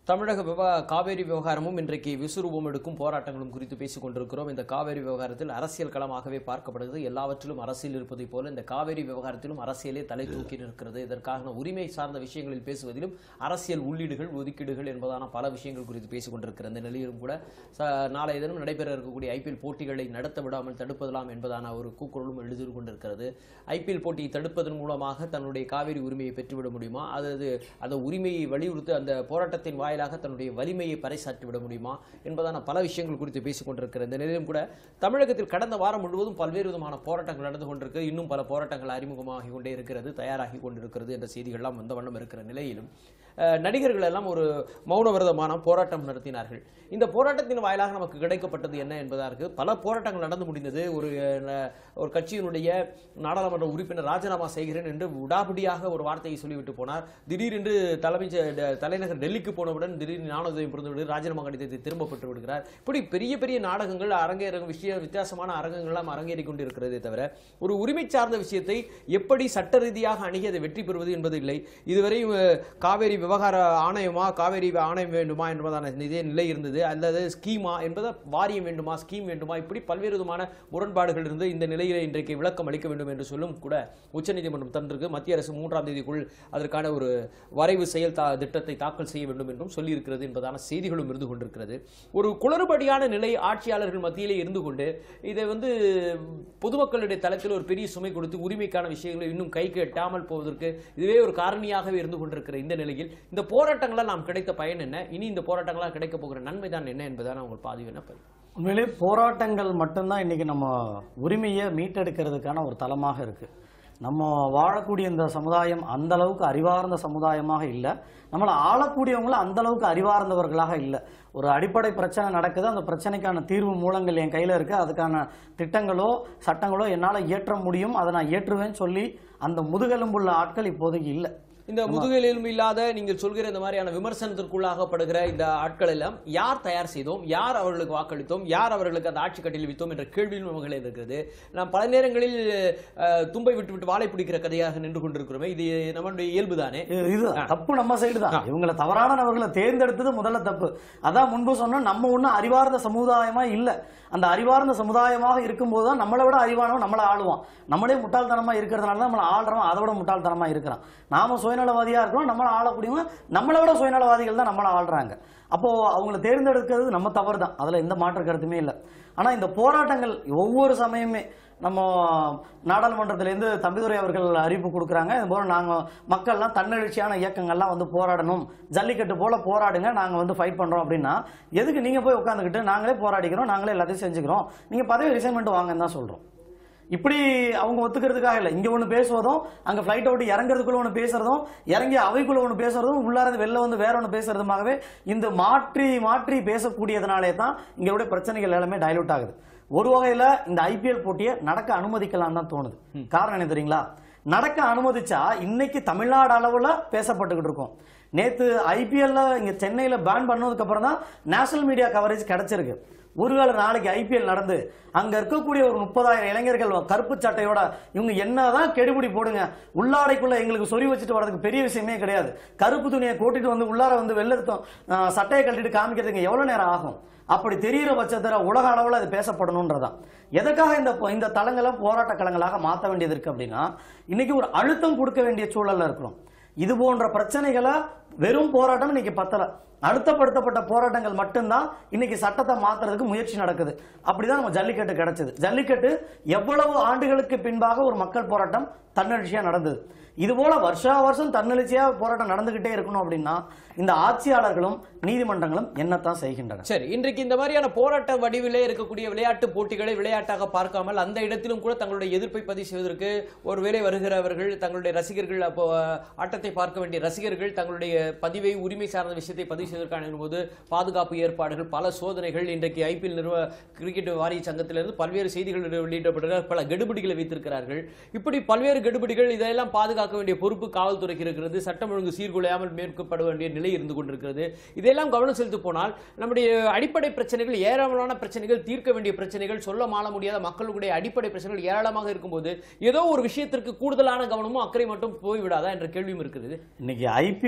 Speaker 1: தமிழக விவா காவேரி விவகாரமும் இன்றைக்கு விசுரூபம் எடுக்கும் போராட்டங்களும் குறித்து பேசிக் கொண்டிருக்கிறோம். இந்த காவேரி விவகாரத்தில் அரசியல் களமாகவே பார்க்கப்படுகிறது. எல்லாவற்றிலும் அரசியல் இருப்பதை போல இந்த காவேரி விவகாரத்திலும் அரசியலே தலை தூக்கி நிற்கிறது. இதற்கான உரிமை சார்ந்த விஷயங்களில் பேசுவதிலும் அரசியல் உள்ளீடுகள் ஒதுக்கீடுகள் என்பதான பல விஷயங்கள் குறித்து பேசிக் கொண்டிருக்கிற இந்த நிலையிலும் கூட நாளைய தினம் நடைபெற இருக்கக்கூடிய ஐபிஎல் போட்டிகளை நடத்த விடாமல் தடுப்பதலாம் என்பதான ஒரு கூக்குரலும் எழுதி கொண்டிருக்கிறது. ஐபிஎல் போட்டியை தடுப்பதன் மூலமாக தன்னுடைய காவேரி உரிமையை பெற்றுவிட முடியுமா, அதாவது அந்த உரிமையை வலியுறுத்தி அந்த போராட்டத்தின் வாயிலாக தன்னுடைய வலிமையை பறைசாற்றி விட முடியுமா என்பதான பல விஷயங்கள் குறித்து பேசிக் கொண்டிருக்கிற இந்த நிலையிலும் கூட தமிழகத்தில் கடந்த வாரம் முழுவதும் பல்வேறு விதமான போராட்டங்கள் நடந்து கொண்டிருக்கு. இன்னும் பல போராட்டங்கள் அறிமுகமாகி கொண்டே இருக்கிறது, தயாராகி கொண்டிருக்கிறது என்ற செய்திகள்லாம் வந்த வண்ணம் இருக்கிற நிலையிலும் நடிகர்கள் எல்லாம் ஒரு மௌன விரதமான போராட்டம் நடத்தினார்கள். இந்த போராட்டத்தின் வாயிலாக நமக்கு கிடைக்கப்பட்டது என்ன என்பதற்கு பல போராட்டங்கள் நடந்து முடிந்தது. ஒரு ஒரு கட்சியினுடைய நாடாளுமன்ற உறுப்பினர் ராஜினாமா செய்கிறேன் என்று விடாபிடியாக ஒரு வார்த்தையை சொல்லிவிட்டு போனார். திடீரென்று தலைமை தலைநகர் டெல்லிக்கு போனவுடன் திடீர் ஞானோதயம் பிறந்துவிடு ராஜினாமா கடிதத்தை திரும்ப பெற்று விடுகிறார். இப்படி பெரிய பெரிய நாடகங்கள் அரங்கேற விஷய வித்தியாசமான அரங்கங்கள்லாம் அரங்கேறி கொண்டு இருக்கிறதே தவிர ஒரு உரிமை சார்ந்த விஷயத்தை எப்படி சட்ட ரீதியாக அணுகி அதை வெற்றி பெறுவது என்பது இல்லை. இதுவரை காவேரி விவகார ஆணையமா, காவேரி ஆணையம் வேண்டுமா என்பதான இதே நிலை இருந்தது. அல்லது ஸ்கீமா என்பதை வாரியம் வேண்டுமா, ஸ்கீம் வேண்டுமா, இப்படி பல்வேறு விதமான முரண்பாடுகள் இருந்து இந்த நிலையில இன்றைக்கு விளக்கம் அளிக்க வேண்டும் என்று சொல்லும் கூட உச்சநீதிமன்றம் தந்திருக்கு. மத்திய அரசு மூன்றாம் தேதிக்குள் அதற்கான ஒரு வரைவு செயல் திட்டத்தை தாக்கல் செய்ய வேண்டும் என்றும் சொல்லி இருக்கிறது என்பதான செய்திகளும் இருந்து கொண்டிருக்கிறது. ஒரு குளறுபடியான நிலை ஆட்சியாளர்கள் மத்தியிலே இருந்து கொண்டு இதை வந்து பொதுமக்களுடைய தளத்தில் ஒரு பெரிய சுமை கொடுத்து உரிமைக்கான விஷயங்களை இன்னும் கைக்கு எட்டாமல் போவதற்கு இதுவே ஒரு காரணியாகவே இருந்து கொண்டிருக்கிற இந்த நிலையில் இந்த போராட்டங்களால் நாம் கிடைத்த பயன் என்ன, இனி இந்த போராட்டங்களால் கிடைக்க போகிற நன்மை தான் என்ன என்பதான உங்கள் பாதி என்ன?
Speaker 2: உண்மையிலே போராட்டங்கள் மட்டும்தான் இன்னைக்கு நம்ம உரிமையை மீட்டெடுக்கிறதுக்கான ஒரு தளமாக இருக்கு. நம்ம வாழக்கூடிய இந்த சமுதாயம் அந்த அளவுக்கு அறிவார்ந்த சமுதாயமாக இல்லை, நம்மளை ஆளக்கூடியவங்களும் அந்த அளவுக்கு அறிவார்ந்தவர்களாக இல்லை. ஒரு அடிப்படை பிரச்சனை நடக்குது, அந்த பிரச்சனைக்கான தீர்வு மூலங்கள் என் கையில் இருக்குது, அதுக்கான திட்டங்களோ சட்டங்களோ என்னால் இயற்ற முடியும், அதை நான் இயற்றுவேன்னு சொல்லி அந்த முதுகெலும்புள்ள ஆட்கள் இப்போதைக்கு இல்லை.
Speaker 1: இந்த முதுகெலும்பு இல்லாத நீங்கள் சொல்கிற இந்த மாதிரியான விமர்சனத்திற்குள்ளாகப்படுகிற இந்த ஆட்கள் எல்லாம் யார் தயார் செய்தோம், யார் அவர்களுக்கு வாக்களித்தோம், யார் அவர்களுக்கு அந்த ஆட்சி கட்டில் வித்தோம் என்ற கேள்வியும் நமகளே இருக்கிறது. நாம் பல நேரங்களில் தும்பை விட்டு விட்டு வாழை பிடிக்கிற கதையாக நின்று கொண்டிருக்கிறோமே, இது நம்மளுடைய இயல்பு தானே.
Speaker 2: இது தப்பு நம்ம சைடு தான். இவங்களை தவறான நபர்களை தேர்ந்தெடுத்தது முதல்ல தப்பு. அதான் முன்பு சொன்னோம், நம்ம ஒன்றும் அறிவார்ந்த சமுதாயமா இல்லை. அந்த அறிவார்ந்த சமுதாயமாக இருக்கும்போது தான் நம்மளை விட அறிவானவன் நம்மளை ஆளுவான். நம்மளே முட்டாள்தனமா இருக்கிறதுனால தான் நம்மளை ஆள்றோம், அதை விட முட்டாள்தனமா இருக்கிறான். நாம சுயநலவாதியா இருக்கிறோம், நம்மளை ஆளக்கூடியவங்க நம்மளை விட சுயநலவாதிகள் தான் நம்மளை ஆள்றாங்க. அப்போ அவங்களை தேர்ந்தெடுக்கிறது நம்ம தவறு தான், அதுல எந்த மாற்று கருத்துமே இல்லை. ஆனா இந்த போராட்டங்கள் ஒவ்வொரு சமயமே நம்ம நாடாளுமன்றத்திலேருந்து தம்பிதுரை அவர்கள் அறிவிப்பு கொடுக்குறாங்க, இது போல நாங்கள் மக்கள்லாம் தன்னெழுச்சியான இயக்கங்கள்லாம் வந்து போராடணும், ஜல்லிக்கட்டு போல போராடுங்க, நாங்கள் வந்து ஃபைட் பண்ணுறோம் அப்படின்னா எதுக்கு நீங்கள் போய் உட்காந்துக்கிட்டு நாங்களே போராடிக்கிறோம், நாங்களே எல்லாத்தையும் செஞ்சுக்கிறோம், நீங்கள் பதவி ரிசைன்மெண்ட் வாங்கன்னு தான் சொல்கிறோம். இப்படி அவங்க ஒத்துக்கிறதுக்காக இல்லை. இங்கே ஒன்று பேசுவதும் அங்கே ஃப்ளைட்டை விட்டு இறங்குறதுக்குள்ள ஒன்று பேசுறதும் இறங்கி அவைக்குள்ள ஒன்று பேசுறதும் உள்ளாரது வெளில வந்து வேற ஒன்று பேசுறதுமாகவே இந்த மாற்றி மாற்றி பேசக்கூடியதுனாலே தான் இங்களுடைய பிரச்சனைகள் எல்லாமே டைலூட் ஆகுது. ஒரு வகையில இந்த ஐபிஎல் போட்டியை நடக்க அனுமதிக்கலாம் தான் தோணுது. காரணம் என்ன தெரியுங்களா? நடக்க அனுமதிச்சா இன்னைக்கு தமிழ்நாடு அளவுல பேசப்பட்டுக்கிட்டு இருக்கும். நேத்து ஐபிஎல்ல இங்க சென்னையில பேன் பண்ணதுக்கு அப்புறம் தான் நேஷனல் மீடியா கவரேஜ் கிடைச்சிருக்கு. ஒருவேளை நாளைக்கு ஐபிஎல் நடந்து அங்க இருக்கக்கூடிய ஒரு முப்பதாயிரம் இளைஞர்கள் கருப்பு சட்டையோட இவங்க என்னதான் கெடுபிடி போடுங்க, உள்ளாடைக்குள்ள எங்களுக்கு சொறி வச்சுட்டு வரதுக்கு பெரிய விஷயமே கிடையாது, கருப்பு துணியை கூட்டிட்டு வந்து உள்ளார வந்து வெள்ளத்தம் சட்டையை கட்டிட்டு காமிக்கிறதுக்கு எவ்வளவு நேரம் ஆகும்? அப்படி தெரிகிற பட்சத்தில் உலக அளவில் அது பேசப்படணுன்றதான். எதற்காக இந்த இந்த தளங்களை போராட்ட களங்களாக மாற்ற வேண்டியது இருக்கு அப்படின்னா, இன்னைக்கு ஒரு அழுத்தம் கொடுக்க வேண்டிய சூழல்ல இருக்கிறோம். இது போன்ற பிரச்சனைகளை வெறும் போராட்டம் இன்னைக்கு பத்தல, அழுத்தப்படுத்தப்பட்ட போராட்டங்கள் மட்டும்தான் இன்னைக்கு சட்டத்தை மாத்துறதுக்கு முயற்சி நடக்குது. அப்படிதான் நம்ம ஜல்லிக்கட்டு கிடைச்சது. ஜல்லிக்கட்டு எவ்வளவு ஆண்டுகளுக்கு பின்பாக ஒரு மக்கள் போராட்டம் தன்னெழுச்சியா நடந்தது. இது போல வருஷா வருஷம் தன்னெழுச்சியா போராட்டம் நடந்துகிட்டே இருக்கணும் அப்படின்னா இந்த ஆட்சியாளர்களும் நீதிமன்றங்களும் என்னத்தான் செய்கின்றன.
Speaker 1: சரி, இன்றைக்கு இந்த மாதிரியான போராட்ட வடிவிலே இருக்கக்கூடிய விளையாட்டு போட்டிகளை விளையாட்டாக பார்க்காமல் அந்த இடத்திலும் கூட தங்களுடைய எதிர்ப்பை பதிவு செய்வதற்கு ஒருவேளை வருகிறவர்கள் தங்களுடைய ரசிகர்கள், அப்போ ஆட்டத்தை பார்க்க வேண்டிய ரசிகர்கள் தங்களுடைய பதிவை உரிமை சார்ந்த விஷயத்தை பதிவு செய்வதற்கான போது பாதுகாப்பு ஏற்பாடுகள், பல சோதனைகள், இன்றைக்கு ஐபிஎல் நிறுவ கிரிக்கெட் வாரிய சங்கத்திலிருந்து பல்வேறு செய்திகள் வெளியிடப்பட்ட பல கெடுபிடிகளை வைத்திருக்கிறார்கள். இப்படி பல்வேறு கெடுபிடிகள், இதெல்லாம் பாதுகாக்க வேண்டிய பொறுப்பு காவல்துறைக்கு இருக்கிறது. சட்டம் ஒழுங்கு சீர்குலையாமல் மேற்கொள்ளப்பட வேண்டிய நிலை இருந்து கொண்டிருக்கிறது. இதெல்லாம் கவனம் செலுத்தி போனால் நம்முடைய அடிப்படை பிரச்சனைகள், ஏராளமான பிரச்சனைகள், தீர்க்க வேண்டிய பிரச்சனைகள், சொல்ல மாள முடியாத மக்களுடைய அடிப்படை பிரச்சனைகள் ஏராளமாக இருக்கும்போது ஏதோ ஒரு விஷயத்திற்கு கூடுதலான கவனமும் அக்கறை மட்டும் போய்விடாதா என்ற கேள்வியும் இருக்கிறது.
Speaker 2: இன்னைக்கு ஐபிஎல் ஏன்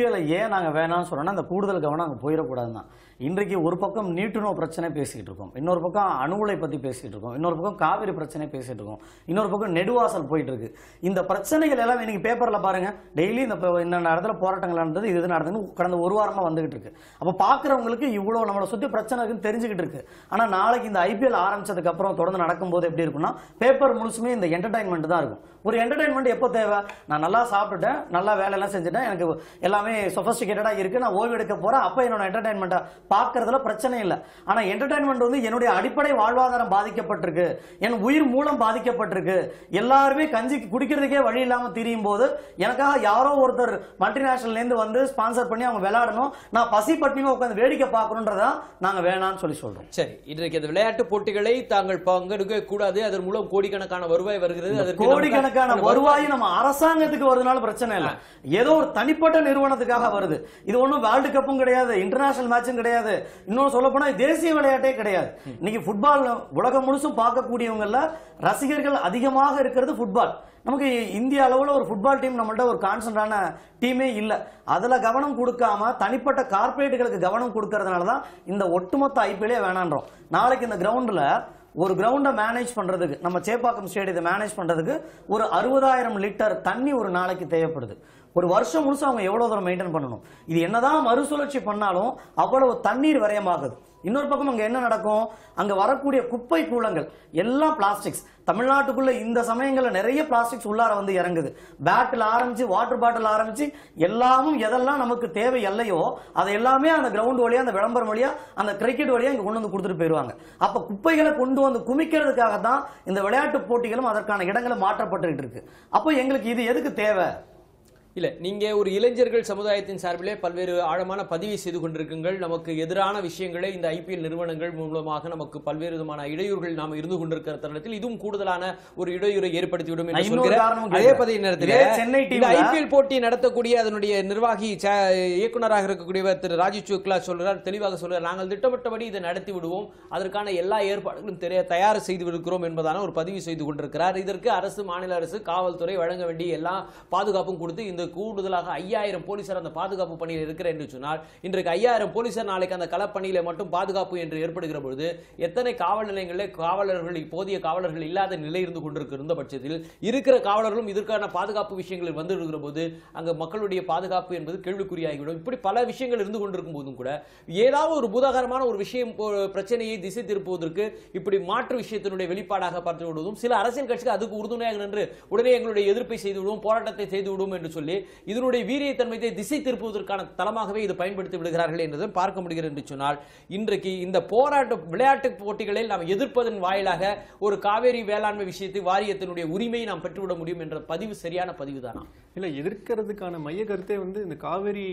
Speaker 2: ஏன் நாங்கள் வேணாம்னு சொல்றோம்னா அந்த கூடுதல் கவனம் அங்கே போயிடக்கூடாதுன்னு தான். இன்றைக்கு ஒரு பக்கம் நீட்டுனோ பிரச்சனை பேசிக்கிட்டு இருக்கோம், இன்னொரு பக்கம் அணுகுலை பற்றி பேசிகிட்டு இருக்கோம், இன்னொரு பக்கம் காவிரி பிரச்சனை பேசிகிட்டு இருக்கோம், இன்னொரு பக்கம் நெடுவாசல் போயிட்டு இருக்கு. இந்த பிரச்சனைகள் எல்லாம் இன்னைக்கு பேப்பரில் பாருங்க, டெய்லி இந்த இன்னும் இடத்துல போராட்டங்கள் நடந்தது, இது நடந்தது கடந்த ஒரு வாரமாக வந்துகிட்டு இருக்கு. அப்போ பார்க்குறவங்களுக்கு இவ்வளோ நம்மளை சுற்றி பிரச்சனை இருக்குன்னு தெரிஞ்சுக்கிட்டு இருக்கு. ஆனால் நாளைக்கு இந்த ஐபிஎல் ஆரம்பிச்சதுக்கு அப்புறம் தொடர்ந்து நடக்கும்போது எப்படி இருக்குன்னா பேப்பர் முழுசுமே இந்த என்டர்டைன்மெண்ட் தான் இருக்கும். ஒரு என்டர்டைன்மெண்ட் எப்போ தேவை? நான் நல்லா சாப்பிட்டுட்டேன், நல்லா வேலையெல்லாம் செஞ்சுட்டேன், எனக்கு எல்லாமே சொஃபஸ்டிகேட்டடாக இருக்குது, நான் ஓய்வு எடுக்க போகிறேன், அப்போ என்னோட என்டர்டைன்மெண்ட்டை பார்க்கறதுல பிரச்சனை இல்லை. ஆனால் என்டர்டைன்மெண்ட் வந்து என்னுடைய அடிப்படை வாழ்வாதாரம் பாதிக்கப்பட்டிருக்கு, என் உயிர் மூலம் பாதிக்கப்பட்டிருக்கு, எல்லாருமே கஞ்சி குடிக்கிறதுக்கே வழி இல்லாமல் திரியும் போது எனக்காக யாரோ ஒருத்தர் மல்டிநேஷனல்லேருந்து வந்து ஸ்பான்சர் பண்ணி அவங்க விளையாடணும், நான் பசி பட்டினியும் உட்காந்து வேடிக்கை பார்க்கணுன்றதா நாங்கள் வேணான்னு சொல்லி சொல்கிறோம்.
Speaker 1: சரி, இன்றைக்கு அந்த விளையாட்டு போட்டிகளை தாங்கள் பங்கெடுக்க கூடாது, அதன் மூலம் கோடிக்கணக்கான வருவாய் வருகிறது,
Speaker 2: கோடிக்கணக்கான வருவாய் நம்ம அரசாங்கத்துக்கு வருதுனால பிரச்சனை இல்லை, ஏதோ ஒரு தனிப்பட்ட நிறுவனத்துக்காக வருது. இது ஒன்றும் வேர்ல்டு கப்பும் கிடையாது, இன்டர்நேஷனல் மேட்சும் கிடையாது, இன்னொன்று சொல்ல போனா தேசிய விளையாட்டே கிடையாது. இன்னைக்கு ஃபுட்பால் உலகம் முழுசும் பார்க்கக்கூடியவங்கள ரசிகர்கள் அதிகமாக இருக்கிறது ஃபுட்பால். நமக்கு இந்திய அளவில் ஒரு ஃபுட்பால் டீம் நம்மள்ட்ட ஒரு கான்ஸ்டன்டான டீமே இல்லை. அதில் கவனம் கொடுக்காம தனிப்பட்ட கார்பரேட்டுகளுக்கு கவனம் கொடுக்கறதுனால தான் இந்த ஒட்டுமொத்த ஐபிஎல்லே வேணான்றோம். நாளைக்கு இந்த கிரவுண்டில் ஒரு கிரவுண்டை மேனேஜ் பண்ணுறதுக்கு, நம்ம சேப்பாக்கம் ஸ்டேடியத்தை மேனேஜ் பண்ணுறதுக்கு ஒரு அறுபதாயிரம் லிட்டர் தண்ணி ஒரு நாளைக்கு தேவைப்படுது. ஒரு வருஷம் முழுசும் அவங்க எவ்வளோ தூரம் மெயின்டைன் பண்ணணும்? இது என்னதான் மறுசுழற்சி பண்ணாலும் அவ்வளவு தண்ணீர் விரயமாகுது. இன்னொரு பக்கம் அங்கே என்ன நடக்கும்? அங்கே வரக்கூடிய குப்பை கூலங்கள் எல்லாம் பிளாஸ்டிக்ஸ். தமிழ்நாட்டுக்குள்ள இந்த சமயங்களில் நிறைய பிளாஸ்டிக்ஸ் உள்ளார வந்து இறங்குது. பேட்டில் ஆரம்பிச்சு வாட்டர் பாட்டில் ஆரம்பிச்சு எல்லாமும் எதெல்லாம் நமக்கு தேவை இல்லையோ அதை எல்லாமே அந்த கிரவுண்ட் வழியா, அந்த விளம்பரம் வழியா, அந்த கிரிக்கெட் வழியா இங்கே கொண்டு வந்து கொடுத்துட்டு போயிடுவாங்க. அப்போ குப்பைகளை கொண்டு வந்து குமிக்கிறதுக்காக தான் இந்த விளையாட்டு போட்டிகளும் அதற்கான இடங்களை மாற்றப்பட்டுக்கிட்டு இருக்கு. அப்போ எங்களுக்கு இது எதுக்கு தேவை?
Speaker 1: இல்லை, நீங்கள் ஒரு இளைஞர்கள் சமுதாயத்தின் சார்பிலே பல்வேறு ஆழமான பதிவை செய்து கொண்டிருக்குங்கள். நமக்கு எதிரான விஷயங்களை இந்த ஐபிஎல் நிறுவனங்கள் மூலமாக நமக்கு பல்வேறு விதமான இடையூறுகள் நாம் இருந்து கொண்டிருக்கிற தருணத்தில் இதுவும் கூடுதலான ஒரு இடையூறை ஏற்படுத்திவிடும் என்று சொல்கிறேன். அதே பதவி நேரத்தில் ஐபிஎல் போட்டி நடத்தக்கூடிய அதனுடைய நிர்வாகி இயக்குநராக இருக்கக்கூடியவர் திரு ராஜீவ் சுக்லா சொல்கிறார், தெளிவாக சொல்கிறார், நாங்கள் திட்டமிட்டபடி இதை நடத்தி விடுவோம், அதற்கான எல்லா ஏற்பாடுகளும் தெரிய தயார் செய்து விடுக்கிறோம் என்பதான ஒரு பதிவு செய்து கொண்டிருக்கிறார். இதற்கு அரசு, மாநில அரசு, காவல்துறை வழங்க வேண்டிய எல்லா பாதுகாப்பும் கொடுத்து இந்த கூடுதலாக ஐயாயிரம் போலீசார் அந்த பாதுகாப்பு பணியில் இருக்கிற என்று சொன்னால் இன்றைக்கு ஐயாயிரம் போலீசார் நாளைக்கு அந்த களப்பணியில மட்டும் பாதுகாப்பு என்று ஏற்படுகிற பொழுது எத்தனை காவல் நிலையங்களில் காவலர்கள், போதிய காவலர்கள் இல்லாத நிலை இருந்து கொண்டிருக்கிற பட்சத்தில் இருக்கிற காவலர்களும் இதற்கான பாதுகாப்பு விஷயங்களில் வந்து இருக்கிற போது அங்க மக்களுடைய பாதுகாப்பு என்பது கேள்விக்குறியாகிவிடும். இப்படி பல விஷயங்கள் இருந்து கொண்டிருக்கும் போதும் கூட ஏதாவது ஒரு பூதாகரமான ஒரு விஷயம் பிரச்சனையை திசை திருப்புவதற்கு இப்படி மாற்று விஷயத்தினுடைய வெளிப்பாடாக பார்த்து விடுவதும், சில அரசியல் கட்சிகள் அதுக்கு உறுதுணையாக நின்று உடனே எங்களுடைய எதிர்ப்பை செய்து விடுவோம், போராட்டத்தை செய்து விடுவோம் என்று சொல்லி இதனுடைய வீரியத்தன்மையை திசை திருப்புவதற்கான தளமாகவே இது பயன்படுத்தி விடுகிறார்கள் என்றதை பார்க்க முடிகிறது என்று சொன்னால் இன்றைக்கு இந்த போராட்ட விளையாட்டு போட்டிகளில் நாம் எதிர்ப்பதன் வாயிலாக ஒரு காவேரி வேளாண்மை விஷயத்தை வாரியத்தினுடைய உரிமையை நாம் பெற்றுவிட முடியும் என்ற பதிவு சரியான பதிவு தானா?
Speaker 3: இல்லை, எதிர்க்கிறதுக்கான மைய கருத்தே வந்து இந்த காவேரி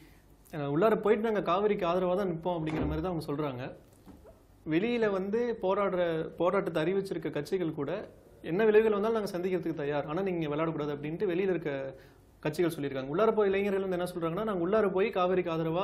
Speaker 3: உள்ளார போயிட்டு நாங்கள் காவேரிக்கு ஆதரவாக தான் நிற்போம் அப்படிங்கிற மாதிரி தான் அவங்க சொல்கிறாங்க. வெளியில் வந்து போராடுற போராட்டத்தை அறிவிச்சிருக்க கட்சிகள் கூட என்ன விளைவுகள் வந்தாலும் நாங்கள் சந்திக்கிறதுக்கு தயார், ஆனால் நீங்கள் விளையாடக்கூடாது அப்படின்ட்டு வெளியில் இருக்க கட்சிகள் சொல்லியிருக்காங்க. உள்ளார போய் இளைஞர்கள் வந்து என்ன சொல்றாங்கன்னா, நாங்கள் உள்ளார போய் காவேரிக்கு ஆதரவா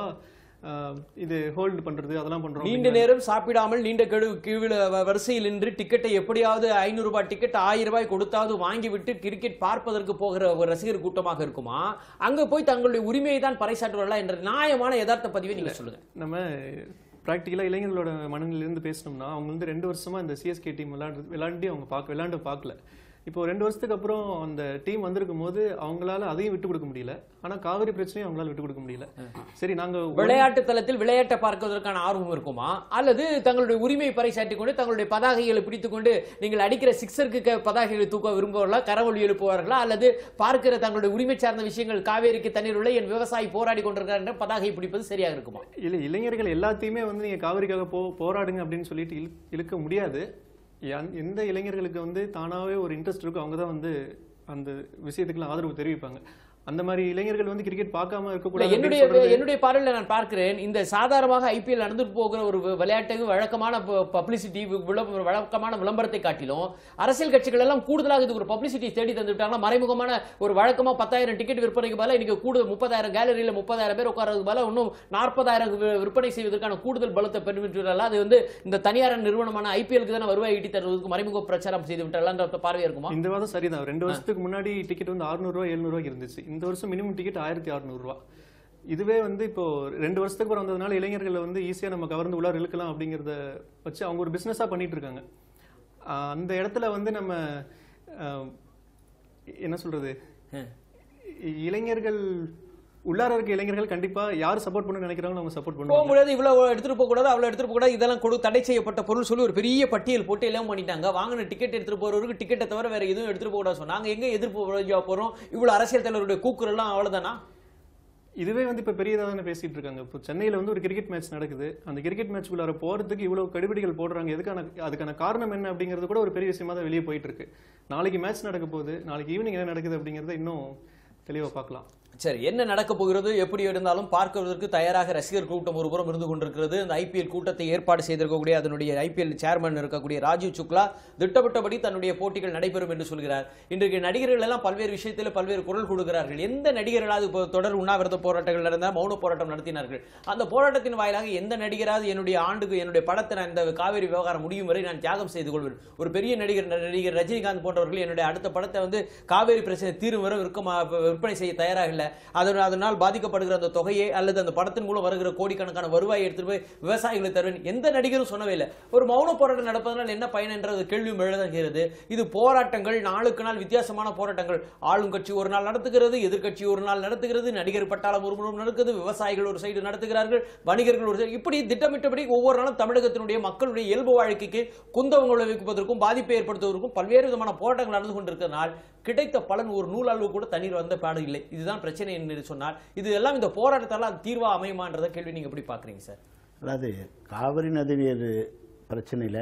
Speaker 3: இது ஹோல்டு பண்றது அதெல்லாம் பண்றோம்.
Speaker 1: நீண்ட நேரம் சாப்பிடாமல் நீண்ட கீழ் வரிசையில் நின்று டிக்கெட்டை எப்படியாவது ஐநூறு ரூபாய் டிக்கெட் ஆயிரம் ரூபாய் கொடுத்தாவது வாங்கிவிட்டு கிரிக்கெட் பார்ப்பதற்கு போகிற ஒரு ரசிகர் கூட்டமாக இருக்குமா? அங்க போய் தங்களுடைய உரிமையை தான் பறைசாற்றுவார்களா என்ற நியாயமான யதார்த்த பதிவை நீங்க சொல்லுங்க.
Speaker 3: நம்ம ப்ராக்டிக்கலாக இளைஞர்களோட மனநிலையிலிருந்து பேசணும்னா அவங்க வந்து ரெண்டு வருஷமா இந்த சிஎஸ்கே டீம் விளையாண்டு விளையாண்டி அவங்க பார்க்க விளையாண்டு பார்க்கல. இப்போ ரெண்டு வருஷத்துக்கு அப்புறம் அந்த டீம் வந்திருக்கும் போது அவங்களால அதையும் விட்டு கொடுக்க முடியல, ஆனா காவிரி பிரச்சனையும் அவங்களால விட்டு கொடுக்க முடியல. சரி, நாங்க
Speaker 1: விளையாட்டு தளத்தில் விளையாட்டை பார்ப்பதற்கான ஆர்வம் இருக்குமா, அல்லது தங்களுடைய உரிமையை பறைசாற்றிக் கொண்டு தங்களுடைய பதாகைகளை பிடித்துக் கொண்டு நீங்கள் அடிக்கிற சிக்ஸருக்கு பதாகைகளை தூக்க விரும்புவார்களா, கரவொலி எழுப்புவார்களா, அல்லது பார்க்கிற தங்களுடைய உரிமை சார்ந்த விஷயங்கள் காவேரிக்கு தண்ணீர் உள்ள என் விவசாயி போராடி கொண்டிருக்கிறார் என்ற பதாகை பிடிப்பது சரியாக இருக்குமா?
Speaker 3: இல்ல, இளைஞர்கள் எல்லாத்தையுமே வந்து நீங்க காவிரிக்காக போ போராடுங்க அப்படின்னு சொல்லிட்டு இழுக்க முடியாது. எந்த இளைஞர்களுக்கு வந்து தானாவே ஒரு இன்ட்ரெஸ்ட் இருக்கும் அவங்க தான் வந்து அந்த விஷயத்துக்குலாம் ஆதரவு தெரிவிப்பாங்க. அந்த மாதிரி இளைஞர்கள் வந்து கிரிக்கெட் பார்க்காம இருக்கக்கூடாது.
Speaker 1: என்னுடைய என்னுடைய பார்வையில் நான் பார்க்கிறேன், இந்த சாதாரணமாக ஐபிஎல் நடந்து போகிற ஒரு விளையாட்டுக்கு வழக்கமான பப்ளிசிட்டி வழக்கமான விளம்பரத்தை காட்டிலும் அரசியல் கட்சிகள் எல்லாம் கூடுதலாக இது ஒரு பப்ளிசிட்டி தேடி தந்துட்டாங்கன்னா மறைமுகமான ஒரு வழக்கமா பத்தாயிரம் டிக்கெட் விற்பனைக்கு பதிலாக இன்னைக்கு கூடுதல் முப்பதாயிரம் கேலரியில் முப்பதாயிரம் பேர் உட்கார்றதுக்கு பதிலாக இன்னும் நாற்பதாயிரம் விற்பனை செய்வதற்கான கூடுதல் பலத்தை பெற்றுவிட்டால் அது வந்து இந்த தனியார் நிறுவனமான ஐபிஎலுக்கு தானே வருவாய் ஈட்டி தருவதற்கு மறைமுக பிரச்சாரம் செய்து விட்டால் பார்வையா இருக்குமா?
Speaker 3: இந்த வாதம் சரிதான். ரெண்டு வருஷத்துக்கு முன்னாடி டிக்கெட் வந்து அறுநூறு ரூபாய் எழுநூறு ரூபாய்க்கு இருந்துச்சு. இந்த வருஷம் மினிமம் டிக்கெட் ஆயிரத்தி அறுநூறு ரூபா. இதுவே வந்து இப்போ ரெண்டு வருஷத்துக்கு அப்புறம் வந்ததுனால இளைஞர்களை வந்து ஈஸியா நம்ம கவர்ந்து உள்ளார இழுக்கலாம் அப்படிங்கிறத வச்சு அவங்க ஒரு பிசினஸா பண்ணிட்டு இருக்காங்க. அந்த இடத்துல வந்து நம்ம என்ன சொல்றது, இளைஞர்கள் உள்ளார இருக்க இளைஞர்கள் கண்டிப்பா யார் சப்போர்ட் பண்ணணும்னு நினைக்கிறாங்களோ அவங்க சப்போர்ட் பண்ணுவாங்க.
Speaker 1: போக கூடாது, இவ்வளவு எடுத்துட்டு போக கூடாது, அவ்வளவு எடுத்துட்டு போக கூடாது, இதெல்லாம் கொடு தடை செய்யப்பட்ட பொருள் சொல்லி ஒரு பெரிய பட்டியல் போட்டு எல்லாம் பண்ணிட்டாங்க. வாங்கின டிக்கெட் எடுத்துட்டு போறவருக்கு டிக்கெட்டை தவிர வேற எதுவும் எடுத்துட்டு போக கூடாது சொன்னாங்க. எங்க எதிர்ப்பு போறோம்? இவ்வளவு அரசியல் தலைவருடைய கூக்குரல் எல்லாம் அவ்வளவுதானா?
Speaker 3: இதுவே வந்து இப்ப பெரியதா தானே பேசிட்டு இருக்காங்க. இப்போ சென்னையில வந்து ஒரு கிரிக்கெட் மேட்ச் நடக்குது, அந்த கிரிக்கெட் மேட்ச்குள்ளார போறதுக்கு இவ்வளவு கடுபிடிகள் போடுறாங்க. எதுக்கான அதுக்கான காரணம் என்ன அப்படிங்கிறது கூட ஒரு பெரிய விஷயமா தான் வெளியே போயிட்டு இருக்கு. நாளைக்கு மேட்ச் நடக்க போகுது, நாளைக்கு ஈவினிங் என்ன நடக்குது அப்படிங்கறத இன்னும் தெளிவா பார்க்கலாம்.
Speaker 1: சரி, என்ன நடக்க போகிறது எப்படி இருந்தாலும் பார்க்கிறதுக்கு தயாராக ரசிகர் கூட்டம் ஒரு புறம் இருந்து கொண்டிருக்கிறது. இந்த ஐபிஎல் கூட்டத்தை ஏற்பாடு செய்திருக்கக்கூடிய அதனுடைய ஐபிஎல் சேர்மன் இருக்கக்கூடிய ராஜீவ் சுக்லா திட்டமிட்டபடி தன்னுடைய போட்டிகள் நடைபெறும் என்று சொல்கிறார். இன்றைக்கு நடிகர்கள் எல்லாம் பல்வேறு விஷயத்தில் பல்வேறு குரல் கொடுக்கிறார்கள். எந்த நடிகர்களாவது இப்போ தொடர் உண்ணாவிரத போராட்டங்கள் நடந்தால் மௌன போராட்டம் நடத்தினார்கள். அந்த போராட்டத்தின் வாயிலாக எந்த நடிகராவது என்னுடைய ஆண்டுக்கு என்னுடைய படத்தை நான் இந்த காவேரி விவகாரம் முடியும் வரை நான் தியாகம் செய்து கொள்வேன், ஒரு பெரிய நடிகர் நடிகர் ரஜினிகாந்த் போன்றவர்கள் என்னுடைய அடுத்த படத்தை வந்து காவேரி பிரச்சனை தீர்வு வரை விற்பனை செய்ய தயாராக இல்லை, அதனால் பாதிக்கப்படுகிற அந்த தொகையை அல்லது அந்த படத்தின் மூலம் வருகிற கோடிக்கணக்கான வருவாயை எடுத்துட்டு போய் விவசாயிகளுக்கு தருவேன், எந்த நடிகரும் சொன்னவே இல்லை. ஒரு மௌன போராட்டம் நடப்பதனால் என்ன பயன் என்ற கேள்வியும் எழுதுகிறது. இது போராட்டங்கள் நாளுக்கு நாள் வித்தியாசமான போராட்டங்கள். ஆளும் கட்சி ஒரு நாள் நடத்துகிறது, எதிர்கட்சி ஒரு நாள் நடத்துகிறது, நடிகர் பட்டாளம் ஒரு முறை நடக்குது, விவசாயிகள் ஒரு சைடு நடத்துகிறார்கள், வணிகர்கள் ஒரு சைடு, இப்படி திட்டமிட்டபடி ஒவ்வொரு நாளும் தமிழகத்தினுடைய மக்களுடைய இயல்பு வாழ்க்கைக்கு குந்தவங்களை வைப்பதற்கும் பாதிப்பை ஏற்படுத்துவதற்கும் பல்வேறு விதமான போராட்டங்கள் நடந்து கொண்டிருக்கிறதுனால் கிடைத்த பலன் ஒரு நூலாளவு கூட தண்ணீர் வந்த பாடு இல்லை. இதுதான் பிரச்சனை என்று சொன்னால் இது எல்லாம் இந்த போராட்டத்தால் தீர்வா அமையுமான்றத கேள்வி நீங்க எப்படி பாக்குறீங்க சார்?
Speaker 4: அதாவது காவிரி நதிநீர் பிரச்சனையில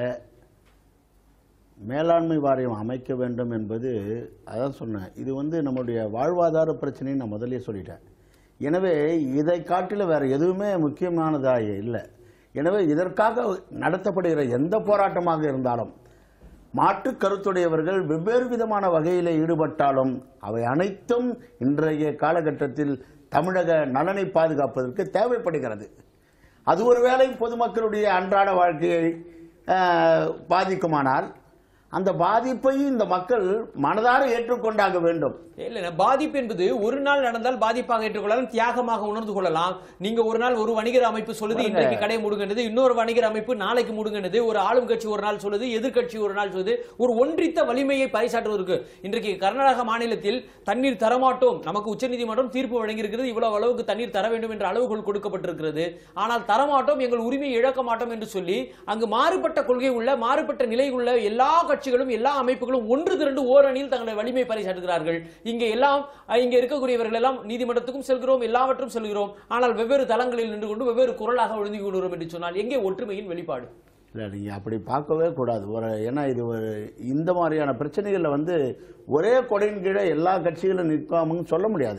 Speaker 4: மேலாண்மை வாரியம் அமைக்க வேண்டும் என்பது அதான் சொன்னேன். இது வந்து நம்முடைய வாழ்வாதார பிரச்சனைன்னு நான் முதலே சொல்லிட்டேன். எனவே இதை காட்டில வேற எதுவுமே முக்கியமானதாக இல்லை. எனவே இதற்காக நடத்தப்படுகிற எந்த போராட்டமாக இருந்தாலும் மாற்று கருத்துடையவர்கள் வெவ்வேறு விதமான வகையில் ஈடுபட்டாலும் அவை அனைத்தும் இன்றைய காலகட்டத்தில் தமிழக நலனை பாதுகாப்பதற்கு தேவைப்படுகிறது. அது ஒருவேளை பொதுமக்களுடைய அன்றாட வாழ்க்கையை பாதிக்குமானால் அந்த பாதிப்பை இந்த மக்கள் மனதார ஏற்றுக்கொண்டாக வேண்டும்.
Speaker 1: இல்ல, பாதிப்பு என்பது ஒரு நாள் நடந்தால் பாதிப்பாக ஏற்றுக்கொள்ளலாம், தியாகமாக உணர்ந்து கொள்ளலாம். நீங்க ஒரு நாள் ஒரு வணிகர் அமைப்பு சொல்லுது இன்றைக்கு கடை முடுங்கினது, இன்னொரு வணிகர் அமைப்பு நாளைக்கு முடுங்கினது, ஒரு ஆளும் கட்சி ஒரு நாள் சொல்லுது, எதிர்கட்சி ஒரு நாள் சொல்லுது, ஒரு ஒன்றித்த வலிமையை பறைசாற்றுவதற்கு இன்றைக்கு கர்நாடக மாநிலத்தில் தண்ணீர் தரமாட்டோம், நமக்கு உச்சநீதிமன்றம் தீர்ப்பு வழங்கியிருக்கிறது, இவ்வளவு அளவுக்கு தண்ணீர் தர வேண்டும் என்ற அளவுகள் கொடுக்கப்பட்டிருக்கிறது, ஆனால் தரமாட்டோம், எங்கள் உரிமையை இழக்க மாட்டோம் என்று சொல்லி அங்கு மாறுபட்ட கொள்கை உள்ள மாறுபட்ட நிலை உள்ள எல்லா கட்சிகளும் எல்லா அமைப்புகளும் ஒன்று திரண்டு ஓரணியில் தங்களுடைய வலிமை பறைசாற்றுகிறார்கள். இங்கே எல்லாம் இங்கே இருக்கக்கூடியவர்கள் எல்லாம் நீதிமன்றத்துக்கும் செல்கிறோம், எல்லாவற்றும் செல்கிறோம், ஆனால் வெவ்வேறு தளங்களில் நின்று கொண்டு வெவ்வேறு குரலாக ஒழுங்கி கொள்கிறோம் என்று சொன்னால் எங்கே ஒற்றுமையின் வெளிப்பாடு?
Speaker 4: இல்லை, நீங்கள் அப்படி பார்க்கவே கூடாது. ஒரு ஏன்னா இது ஒரு இந்த மாதிரியான பிரச்சனைகளில் வந்து ஒரே கொடையின் கீழே எல்லா கட்சிகளும் நிற்காமன்னு சொல்ல முடியாது.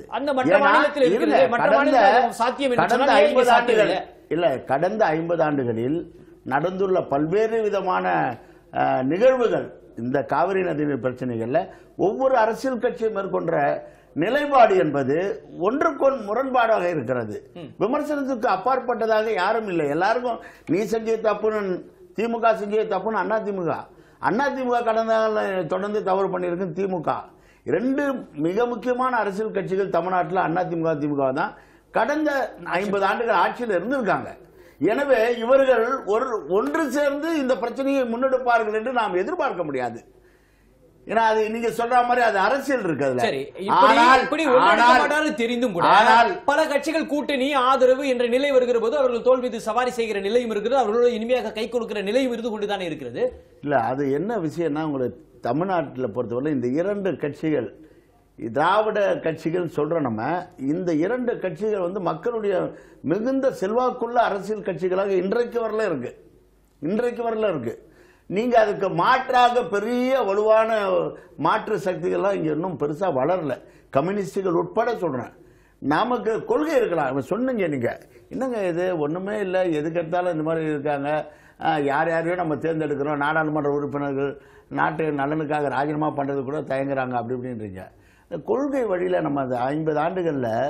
Speaker 4: கடந்த ஐம்பது ஆண்டுகள் இல்லை கடந்த ஐம்பது ஆண்டுகளில் நடந்துள்ள பல்வேறு விதமான நிகழ்வுகள் இந்த காவிரி நதிநீர் பிரச்சனைகள்ல ஒவ்வொரு அரசியல் கட்சியும் மேற்கொண்ட நிலைப்பாடு என்பது ஒன்றுக்கொன் முரண்பாடாக இருக்கிறது. விமர்சனத்துக்கு அப்பாற்பட்டதாக யாரும் இல்லை. எல்லாருக்கும் நீ செஞ்ச தப்புன்னு திமுக செஞ்ச தப்புன்னு அண்ணா திமுக அண்ணா திமுக கடந்த தொடர்ந்து தவறு பண்ணியிருக்கு திமுக. ரெண்டு மிக முக்கியமான அரசியல் கட்சிகள் தமிழ்நாட்டில் அண்ணா திமுக திமுக தான் கடந்த ஐம்பது ஆண்டுகள் ஆட்சியில் இருந்திருக்காங்க. எனவே இவர்கள் ஒரு ஒன்று சேர்ந்து இந்த பிரச்சனையை முன்னெடுப்பார்கள் என்று நாம் எதிர்பார்க்க முடியாது. ஏன்னா அது நீங்க சொல்ற மாதிரி அது அரசியல் இருக்கிறது.
Speaker 1: தெரிந்தும் கூட பல கட்சிகள் கூட்டணி ஆதரவு என்ற நிலை வருகிற போது அவர்கள் தோல் மீது சவாரி செய்கிற நிலையும் இருக்கிறது, அவர்களோட இனிமையாக கை கொடுக்கிற நிலையும் இருந்து கொண்டுதானே இருக்கிறது. இல்ல
Speaker 4: அது என்ன விஷயம்னா உங்களுக்கு தமிழ்நாட்டில் பொறுத்தவரை இந்த இரண்டு கட்சிகள் திராவிட கட்சிகள் சொல்ற நம்ம இந்த இரண்டு கட்சிகள் வந்து மக்களுடைய மிகுந்த செல்வாக்குள்ள அரசியல் கட்சிகளாக இன்றைக்கு வரல இருக்கு இன்றைக்கு வரல இருக்கு நீங்க அதுக்கு மாற்றாக பெரிய வலுவான மாற்று சக்திகள்லாம் இங்க இன்னும் பெருசா வளரல. கம்யூனிஸ்டுகள் உட்பட சொல்றேன். நமக்கு கொள்கை இருக்கலாம். சொன்னீங்க நீங்க என்னங்க இது ஒண்ணுமே இல்லை, எதுக்கு எடுத்தாலும் இந்த மாதிரி இருக்காங்க, யார் யாரையும் நம்ம தேர்ந்தெடுக்கிறோம், நாடாளுமன்ற உறுப்பினர்கள் நாட்டு நலனுக்காக ராஜினாமா பண்றது கூட தயங்குறாங்க அப்படி இப்படின்றீங்க. கொள்கை வழியில் நம்ம அந்த ஐம்பது ஆண்டுகளில்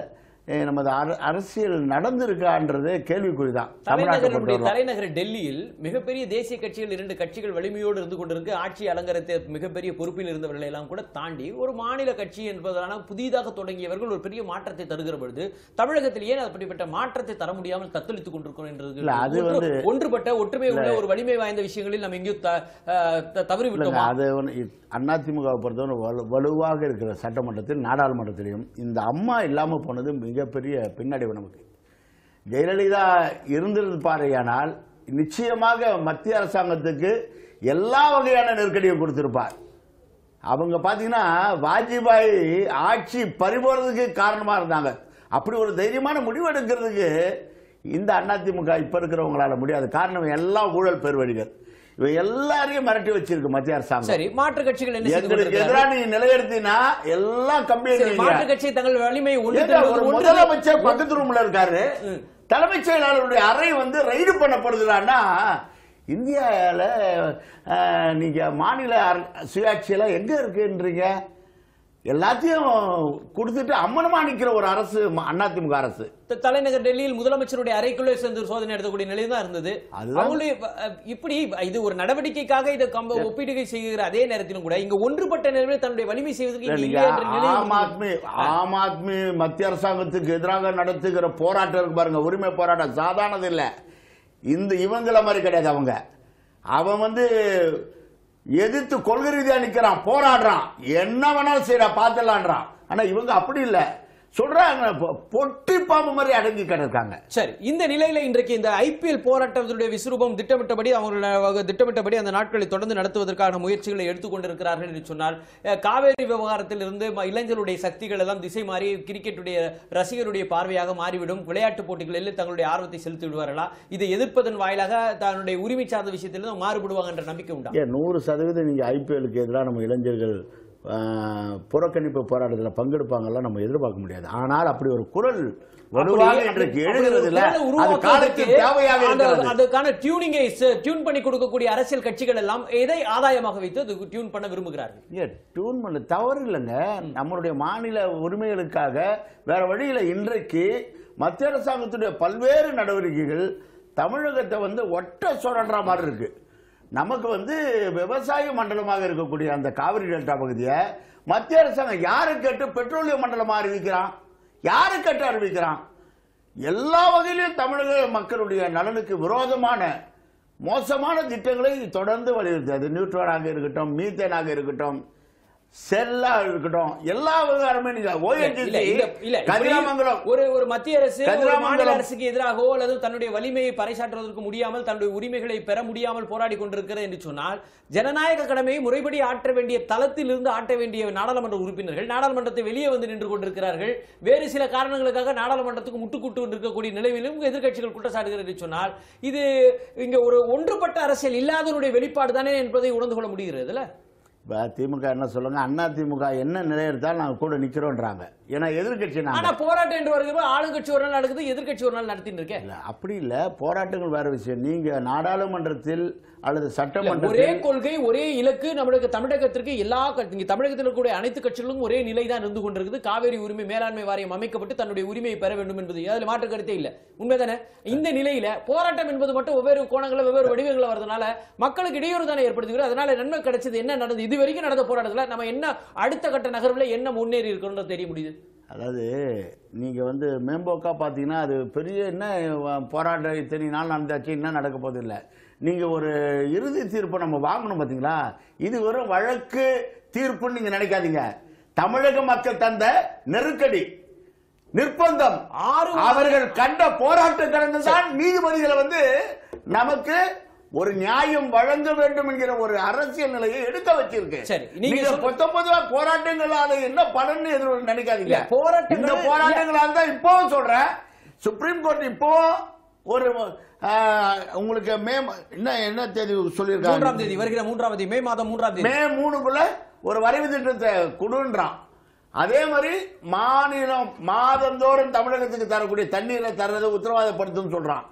Speaker 4: நமது அரசியல் நடந்திருக்கான்றதே கேள்விக்குறிதான்.
Speaker 1: தமிழ்நாட்டுடைய தலைநகர் டெல்லியில் மிகப்பெரிய தேசிய கட்சிகள் இரண்டு கட்சிகள் வலிமையோடு இருந்து கொண்டிருக்கு. ஆட்சி அலங்கரத்தை மிகப்பெரிய பொறுப்பில் இருந்தவர்களை எல்லாம் கூட தாண்டி ஒரு மாநில கட்சி என்பதான புதிதாக தொடங்கியவர்கள் ஒரு பெரிய மாற்றத்தை தருகிற பொழுது தமிழகத்தில் ஏன் அப்படிப்பட்ட மாற்றத்தை தர முடியாமல் தத்தளித்துக் கொண்டிருக்கிறோம்? ஒன்றுபட்ட ஒற்றுமை உள்ள ஒரு வலிமை வாய்ந்த விஷயங்களில் நம்ம எங்கேயும் தவறி விட்டோம்.
Speaker 4: அது அதிமுகவை பொறுத்தவரை வலுவாக இருக்கிற சட்டமன்றத்தில் நாடாளுமன்றத்திலையும் இந்த அம்மா இல்லாம போனது மிகப்பெரிய பின்னடைவு. நமக்கு ஜெயலலிதா இருந்திருப்பாரையானால் நிச்சயமாக மத்திய அரசாங்கத்துக்கு எல்லா வகையான நெருக்கடியும் கொடுத்திருப்பார். அவங்க பாத்தீங்கன்னா வாஜ்பாய் ஆட்சி பறிபோறதுக்கு காரணமா இருந்தாங்க. அப்படி ஒரு தைரியமான முடிவு எடுக்கிறதுக்கு இந்த அதிமுக இப்ப இருக்கிறவங்களால முடியாது. காரணம் எல்லாம் ஊழல் பெருவழிகள். இவ எல்லாரையும் மிரட்டி வச்சிருக்கு மத்திய அரசாங்கம்.
Speaker 1: சரி, மாற்று கட்சிகள் என்ன
Speaker 4: எங்களுக்கு எதிராக நீ நிலையெடுத்தீங்கன்னா எல்லாம் கம்பி.
Speaker 1: மாற்று கட்சி தங்கள் வலிமை
Speaker 4: முதலமைச்சர் பக்கத்து ரூம்ல இருக்காரு. தலைமைச் செயலாளருடைய அறை வந்து ரைடு பண்ணப்படுதுன்னா இந்தியால நீங்க மாநில சுயாட்சியில எங்க இருக்குன்றீங்க? எல்லாத்தையும் கொடுத்துட்டு அம்மனமா நிக்கிற ஒரு அரசு அதிமுக அரசு.
Speaker 1: தலைநகர் டெல்லியில் முதலமைச்சருடைய அறைக்குள்ளே சென்று சோதனை நடத்தக்கூடிய நிலை தான் இருந்தது. இப்படி இது ஒரு நடவடிக்கைக்காக இதை ஒப்பீடு செய்கிற அதே நேரத்திலும் கூட இங்க ஒன்றுபட்ட நிலையில் தன்னுடைய வலிமை செய்வதற்கு
Speaker 4: ஆம் ஆத்மி ஆம் ஆத்மி மத்திய அரசாங்கத்துக்கு எதிராக நடத்துகிற போராட்டம் இருக்கு பாருங்க, உரிமை போராட்டம் சாதாரணது இல்ல. இந்த இவங்கள மாதிரி கிடையாது. அவங்க அவன் வந்து எதிர்த்து கொள்கை ரீதியா நிக்கிறான், போராடுறான், என்ன வேணாலும் செய்யறா பாத்துலான்றான். ஆனா இவங்க அப்படி இல்ல, சொல்றாங்க பொட்டி பாம்பு மாதிரி அடங்கி கிடக்காங்க.
Speaker 1: சரி, இந்த நிலையில இன்றைக்கு இந்த ஐபிஎல் போராட்டத்தினுடைய விஸ்வரூபம் திட்டமிட்டபடி அவங்க திட்டமிட்டபடி அந்த நாட்களை தொடர்ந்து நடத்துவதற்கான முயற்சிகளை எடுத்துக்கொண்டிருக்கிறார்கள் என்று சொன்னால், காவேரி விவகாரத்தில் இருந்து இளைஞருடைய சக்திகள் எல்லாம் திசை மாறி கிரிக்கெட்டுடைய ரசிகருடைய பார்வையாக மாறிவிடும், விளையாட்டு போட்டிகளில் தங்களுடைய ஆர்வத்தை செலுத்தி விடுவார்களா? இதை எதிர்ப்பதன் வாயிலாக தன்னுடைய உரிமை சார்ந்த விஷயத்திலிருந்து மாறுபடுவாங்க என்ற நம்பிக்கை உண்டா?
Speaker 4: நூறு சதவீதம் நீங்க ஐபிஎலுக்கு எதிராக நம்ம இளைஞர்கள் புறக்கணிப்பு போராட்டத்தில் பங்கெடுப்பாங்கலாம் நம்ம எதிர்பார்க்க முடியாது. ஆனால் அப்படி ஒரு குரல் வலுவாக இன்றைக்கு எழுதுறதுல அது காலத்துக்கு தேவையாக இருக்கிறது.
Speaker 1: அதுக்கான டியூனிங்கை டியூன் பண்ணி கொடுக்கக்கூடிய அரசியல் கட்சிகள் எல்லாம் எதை ஆதாயமாக வைத்து அது டியூன் பண்ண விரும்புகிறார்கள்?
Speaker 4: ஏ டியூன் பண்ண தவறு இல்லைங்க. நம்மளுடைய மாநில உரிமைகளுக்காக வேற வழியில இன்றைக்கு மத்திய அரசாங்கத்துடைய பல்வேறு நடவடிக்கைகள் தமிழகத்தை வந்து ஒட்ட சுரண்ட மாதிரி இருக்கு. நமக்கு வந்து விவசாய மண்டலமாக இருக்கக்கூடிய அந்த காவிரி டெல்டா பகுதியை மத்திய அரசாங்கம் யாரு கேட்டு பெட்ரோலிய மண்டலமா அறிவிக்கிறான்? யாரு கேட்டு அறிவிக்கிறான்? எல்லா வகையிலும் தமிழக மக்களுடைய நலனுக்கு விரோதமான மோசமான திட்டங்களை தொடர்ந்து வலியுறுத்தி, அது நியூட்ரானாக இருக்கட்டும், மீத்தேனாக இருக்கட்டும், செல்லா இருக்கட்டும், எல்லா விவகாரமே
Speaker 1: ஒரு ஒரு மத்திய அரசு மாநில அரசுக்கு எதிராகவோ அல்லது தன்னுடைய வலிமையை பறைசாற்றுவதற்கு முடியாமல் தன்னுடைய உரிமைகளை பெற முடியாமல் போராடி கொண்டிருக்கிறது என்று சொன்னால், ஜனநாயக கடமையை முறைப்படி ஆற்ற வேண்டிய தளத்தில் இருந்து ஆற்ற வேண்டிய நாடாளுமன்ற உறுப்பினர்கள் நாடாளுமன்றத்தை வெளியே வந்து நின்று கொண்டிருக்கிறார்கள். வேறு சில காரணங்களுக்காக நாடாளுமன்றத்துக்கு முட்டுக்கூட்டு இருக்கக்கூடிய நிலையிலும் எதிர்கட்சிகள் குற்றச்சாட்டுகிறது என்று சொன்னால், இது இங்க ஒரு ஒன்றுபட்ட அரசியல் இல்லாதவருடைய வெளிப்பாடு தானே என்பதை உணர்ந்து கொள்ள முடிகிறது.
Speaker 4: திமுக என்ன சொல்லுங்க, அண்ணா திமுக என்ன நிலை எடுத்தாலும் நாங்க கூட நிக்கிறோம்ன்றாங்க. ஏன்னா எதிர்கட்சி
Speaker 1: போராட்டம் என்று வருகிறது, ஆளுங்கட்சி ஒரு நாள் நடக்குது, எதிர்கட்சி ஒரு நாள் நடத்திட்டு இருக்கேன்.
Speaker 4: அப்படி இல்ல, போராட்டங்கள் வேற விஷயம். நீங்க நாடாளுமன்றத்தில் அல்லது சட்டமன்ற
Speaker 1: ஒரே கொள்கை ஒரே இலக்கு நம்மளுக்கு தமிழகத்திற்கு எல்லா தமிழகத்தில் இருக்கக்கூடிய அனைத்து கட்சிகளும் ஒரே நிலை தான் இருந்து கொண்டிருக்குது. காவேரி உரிமை மேலாண்மை வாரியம் அமைக்கப்பட்டு தன்னுடைய உரிமையை பெற வேண்டும் என்பது அதில் மாற்று கருத்தே இல்லை. உண்மைதானே? இந்த நிலையில போராட்டம் என்பது மட்டும் வெவ்வேறு கோணங்களில் வெவ்வேறு வடிவங்கள் வரதுனால மக்களுக்கு இடையூறு தானே ஏற்படுத்துகிறது. அதனால நன்மை கிடைச்சது என்ன நடந்தது? இது வரைக்கும் நடந்த போராட்டத்தில் நம்ம என்ன அடுத்த கட்ட நகர்வில் என்ன முன்னேறி இருக்கணும்னு தெரிய முடியுது.
Speaker 4: அதாவது நீங்க வந்து மேம்போக்கா பாத்தீங்கன்னா அது பெரிய என்ன போராட்டம் இத்தனை நாள் நடந்தாச்சு, என்ன நடக்க போது இல்லை. நீங்க ஒரு இறுதி தீர்ப்பு நம்ம வாங்கணும் பாத்தீங்களா? இது ஒரு வழக்கு தீர்ப்புன்னு நீங்க நினைக்காதீங்க. தமிழக மக்கள் தந்த நெருக்கடி, நிர்பந்தம், அவர்கள் கண்ட போராட்ட கடந்து தான் நீதிபதிகளை வந்து நமக்கு ஒரு நியாயம் வழங்க வேண்டும் என்கிற ஒரு அரசியல் நிலையை எடுக்க வச்சிருக்கு. நீங்க பத்தொன்பது போராட்டங்களால என்ன பலன் எதிர்ப்பு நினைக்காதீங்க. இந்த போராட்டங்களால தான் இப்போ சொல்றேன், சுப்ரீம் கோர்ட் இப்போ ஒரு உங்களுக்கு மே என்ன என்ன தேதி சொல்லியிருக்காங்க?
Speaker 1: மூன்றாம் தேதி வருகிற மூன்றாம் தேதி மே மாதம் மூன்றாம் தேதி
Speaker 4: மே மூணுக்குள்ள ஒரு வரைவு திட்டத்தை கொடுன்றான். அதே மாதிரி மாநிலம் மாதந்தோறும் தமிழகத்துக்கு தரக்கூடிய தண்ணீரை தர்றதை உத்தரவாதப்படுத்தும் சொல்றான்.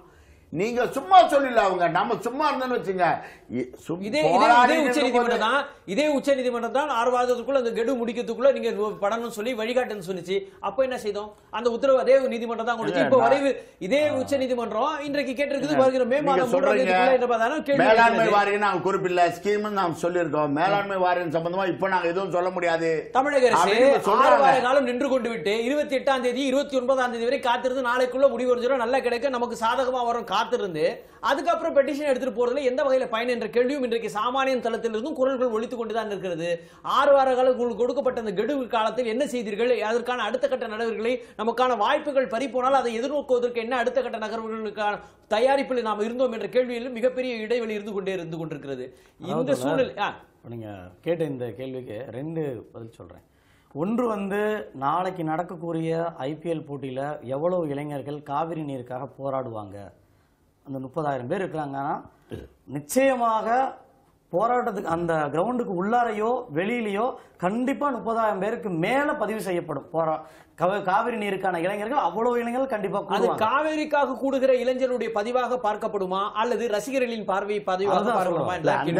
Speaker 4: நீங்க சும்மா சொல்லல அவங்க, நம்ம சும்மா இருந்தோம்னு வச்சுங்க.
Speaker 1: இதே உச்ச நீதிமன்றம் தான் இதே உச்ச நீதிமன்றம் தான் ஆறு மாதத்துக்குள்ள அந்த கெடு முடிக்கிறதுக்குள்ள நீங்க படணும்னு சொல்லி வழிகாட்டுன்னு சொல்லிச்சு. அப்ப என்ன செய்தோம்? அந்த உத்தரவு அதே நீதிமன்றம் தான் கொடுத்து இப்ப வரைவு இதே உச்ச நீதிமன்றம் இன்றைக்கு கேட்டிருக்குது. வருகிற மே மாதம் மூன்றாம் தேதிக்குள்ள
Speaker 4: மேலாண்மை வாரியம் நாங்க குறிப்பிடல, ஸ்கீம் நாம் சொல்லியிருக்கோம். மேலாண்மை வாரியம் சம்பந்தமா இப்ப நாங்க எதுவும் சொல்ல முடியாது.
Speaker 1: தமிழக அரசு ஆறு வார காலம் நின்று கொண்டு விட்டு இருபத்தி எட்டாம் தேதி இருபத்தி ஒன்பதாம் தேதி வரை காத்திருந்து நாளைக்குள்ள முடிவு வந்துடும், நல்லா கிடைக்க நமக்கு சாதகமா வரும் காத்திருந்து அதுக்கப்புறம் பெட்டிஷன் எடுத்துட்டு போறதுல எந்த வகையில பயன் என்ற கேள்வியும் இன்றைக்கு சாமானியன் தளத்திலிருந்தும் குரல்கள் ஒலித்துக் கொண்டுதான் இருக்கிறது. ஆறு வார காலம் உங்களுக்கு கொடுக்கப்பட்ட அந்த கெடு காலத்தில் என்ன செய்தீர்கள், அதற்கான அடுத்த கட்ட நடவடிக்கைகளை நமக்கான வாய்ப்புகள் பறிப்போனால் அதை எதிர்நோக்குவதற்கு என்ன அடுத்த கட்ட நகர்வுகளுக்கான தயாரிப்பில் நாம் இருந்தோம் என்ற கேள்வியில் மிகப்பெரிய இடைவெளி இருந்து கொண்டே இருந்து கொண்டிருக்கிறது. இந்த சூழ்நிலை
Speaker 2: நீங்க கேட்ட இந்த கேள்விக்கு ரெண்டு பதில் சொல்றேன். ஒன்று வந்து நாளைக்கு நடக்கக்கூடிய ஐபிஎல் போட்டியில் எவ்வளவு இளைஞர்கள் காவிரி நீருக்காக போராடுவாங்க, அந்த முப்பதாயிரம் பேர் இருக்கிறாங்கன்னா நிச்சயமாக போராட்டத்துக்கு அந்த கிரவுண்டுக்கு உள்ளாரையோ வெளியிலையோ கண்டிப்பா முப்பதாயிரம் பேருக்கு மேல பதிவு செய்யப்படும். போரா காவிரி நீருக்கான இளைஞர்கள் அவ்வளவு இளைஞர்கள் கண்டிப்பா. அது
Speaker 1: காவேரிக்காக கூடுகிற இளைஞருடைய பதிவாக பார்க்கப்படுமா அல்லது ரசிகர்களின் பார்வை பதிவாக பார்க்கப்படுமா?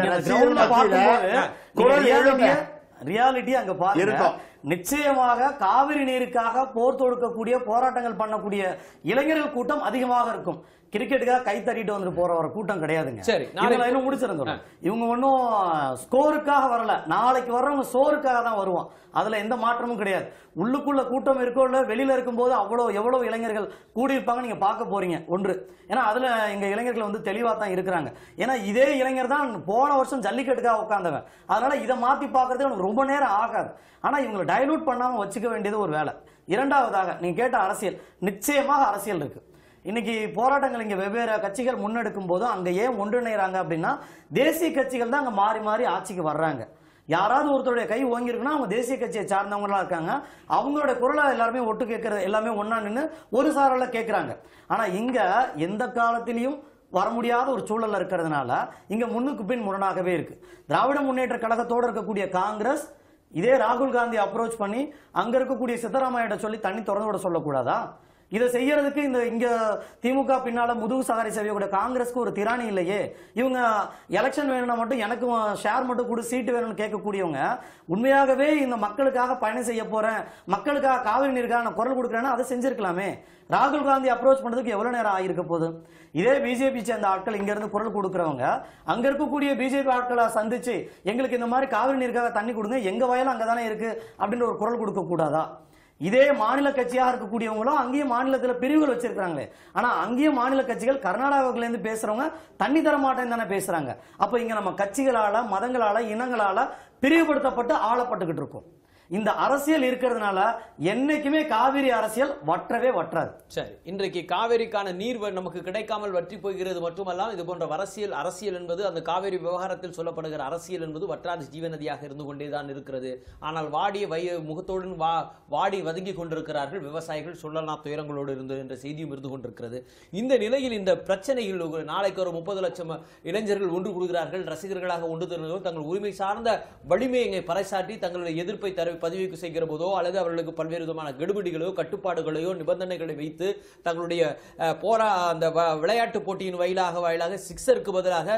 Speaker 2: ரியாலிட்டி அங்க பாருங்க. நிச்சயமாக காவிரி நீருக்காக போர் தொடுக்கக்கூடிய போராட்டங்கள் பண்ணக்கூடிய இளைஞர்கள் கூட்டம் அதிகமாக இருக்கும். கிரிக்கெட்டுக்காக கை தட்டிட்டு வந்துட்டு போற ஒரு கூட்டம் கிடையாதுங்க.
Speaker 1: சரி,
Speaker 2: இன்னும் முடிச்சிருந்தோம். இவங்க ஒன்னும் ஸ்கோருக்காக வரல, நாளைக்கு வர்றவங்க சோறுக்காக தான் வருவோம். அதுல எந்த மாற்றமும் கிடையாது. உள்ளுக்குள்ள கூட்டம் இருக்கோ இல்ல வெளியில இருக்கும்போது அவ்வளவு எவ்வளவு இளைஞர்கள் கூடியிருப்பாங்க நீங்க பார்க்க போறீங்க. ஒன்று, ஏன்னா அதுல எங்க இளைஞர்கள் வந்து தெளிவா தான் இருக்கிறாங்க. ஏன்னா இதே இளைஞர் தான் போன வருஷம் ஜல்லிக்கட்டுக்காக உட்கார்ந்தவன். அதனால இதை மாத்தி பாக்குறது எனக்கு ரொம்ப நேரம் ஆகாது. ஆனா இவங்களை டைலூட் பண்ணாம வச்சுக்க வேண்டியது ஒரு வேலை. இரண்டாவதாக நீங்க கேட்ட அரசியல், நிச்சயமாக அரசியல் இருக்கு. இன்னைக்கு போராட்டங்கள் இங்க வெவ்வேறு கட்சிகள் முன்னெடுக்கும் போது அங்க ஏன் ஒன்றிணைறாங்க அப்படின்னா தேசிய கட்சிகள் தான் அங்க மாறி மாறி ஆட்சிக்கு வர்றாங்க. யாராவது ஒருத்தருடைய கை ஓங்கிருக்குன்னா அவங்க தேசிய கட்சியை சார்ந்தவங்களா இருக்காங்க. அவங்களோட குரலை எல்லாருமே ஒட்டு கேட்கறது எல்லாமே ஒன்னா நின்று ஒரு சாரால கேட்கிறாங்க. ஆனா இங்க எந்த காலத்திலையும் வர முடியாத ஒரு சூழல் இருக்கிறதுனால இங்க முன்னுக்கு பின் முரணாகவே இருக்கு. திராவிட முன்னேற்ற கழகத்தோடு இருக்கக்கூடிய காங்கிரஸ் இதே ராகுல் காந்தி அப்ரோச் பண்ணி அங்க இருக்கக்கூடிய சித்தராமையிட சொல்லி தண்ணி திறந்து விட சொல்லக்கூடாதா? இதை செய்யறதுக்கு இந்த இங்க திமுக பின்னால முதுகு சகாரி செய்யக்கூடிய காங்கிரஸ்க்கு ஒரு திராணி இல்லையே. இவங்க எலெக்ஷன் வேணும்னா மட்டும் எனக்கு ஷேர் மட்டும் கூட சீட்டு வேணும்னு கேட்கக்கூடியவங்க உண்மையாகவே இந்த மக்களுக்காக பயணம் செய்ய போறேன், மக்களுக்காக காவிரி நீருக்காக நான் குரல் கொடுக்குறேன்னா அதை செஞ்சிருக்கலாமே. ராகுல் காந்தி அப்ரோச் பண்றதுக்கு எவ்வளவு நேரம் ஆகிருக்க போது? இதே பிஜேபி சேர்ந்த ஆட்கள் இங்க இருந்து குரல் கொடுக்கறவங்க அங்க இருக்கக்கூடிய பிஜேபி ஆட்களை சந்திச்சு எங்களுக்கு இந்த மாதிரி காவிரி நீருக்காக தண்ணி கொடுங்க, எங்க வயலும் அங்கதானே இருக்கு அப்படின்னு ஒரு குரல் கொடுக்க கூடாதா? இதே மாநில கட்சியாக இருக்கக்கூடியவங்களும் அங்கேயும் மாநிலத்தில் பிரிவுகள் வச்சிருக்காங்களே. ஆனா அங்கேயும் மாநில கட்சிகள் கர்நாடகாவில இருந்து பேசுறவங்க தண்ணி தர மாட்டேன்னு தானே பேசுறாங்க. அப்ப இங்க நம்ம கட்சிகளால மதங்களால இனங்களால பிரிவுபடுத்தப்பட்டு ஆளப்பட்டுக்கிட்டு இருக்கோம். இந்த அரசியல் இருக்கிறதுனால என்னைக்குமே காவிரி அரசியல் வற்றவே வற்றாது.
Speaker 1: சரி, இன்றைக்கு காவிரிக்கான நீர் நமக்கு கிடைக்காமல் வற்றி போகிறது மட்டுமல்லாமல் இது போன்ற அரசியல் அரசியல் என்பது அந்த காவிரி விவகாரத்தில் சொல்லப்படுகிற அரசியல் என்பது வற்றாத ஜீவநதியாக இருந்து கொண்டேதான் இருக்கிறது. ஆனால் வாடிய வய முகத்தோடு வா வாடி வதங்கி கொண்டிருக்கிறார்கள் விவசாயிகள், சொல்லலாம் துயரங்களோடு இருந்து என்ற செய்தியும் இருந்து கொண்டிருக்கிறது. இந்த நிலையில் இந்த பிரச்சனையில் நாளைக்கு ஒரு முப்பது லட்சம் இளைஞர்கள் ஒன்று கூடுகிறார்கள், ரசிகர்களாக ஒன்று தருகிறார்கள், தங்கள் உரிமை சார்ந்த வலிமையை பறைசாட்டி தங்களுடைய எதிர்ப்பை தர பதிவு செய்கிற போதோ அல்லது அவர்களுக்கு பல்வேறு விதமான கெடுபிடிகளோ கட்டுப்பாடுகளையோ நிபந்தனைகளை வைத்து தங்களுடைய போரா அந்த விளையாட்டு போட்டியின் வாயிலாக வாயிலாக சிக்ஸருக்கு பதிலாக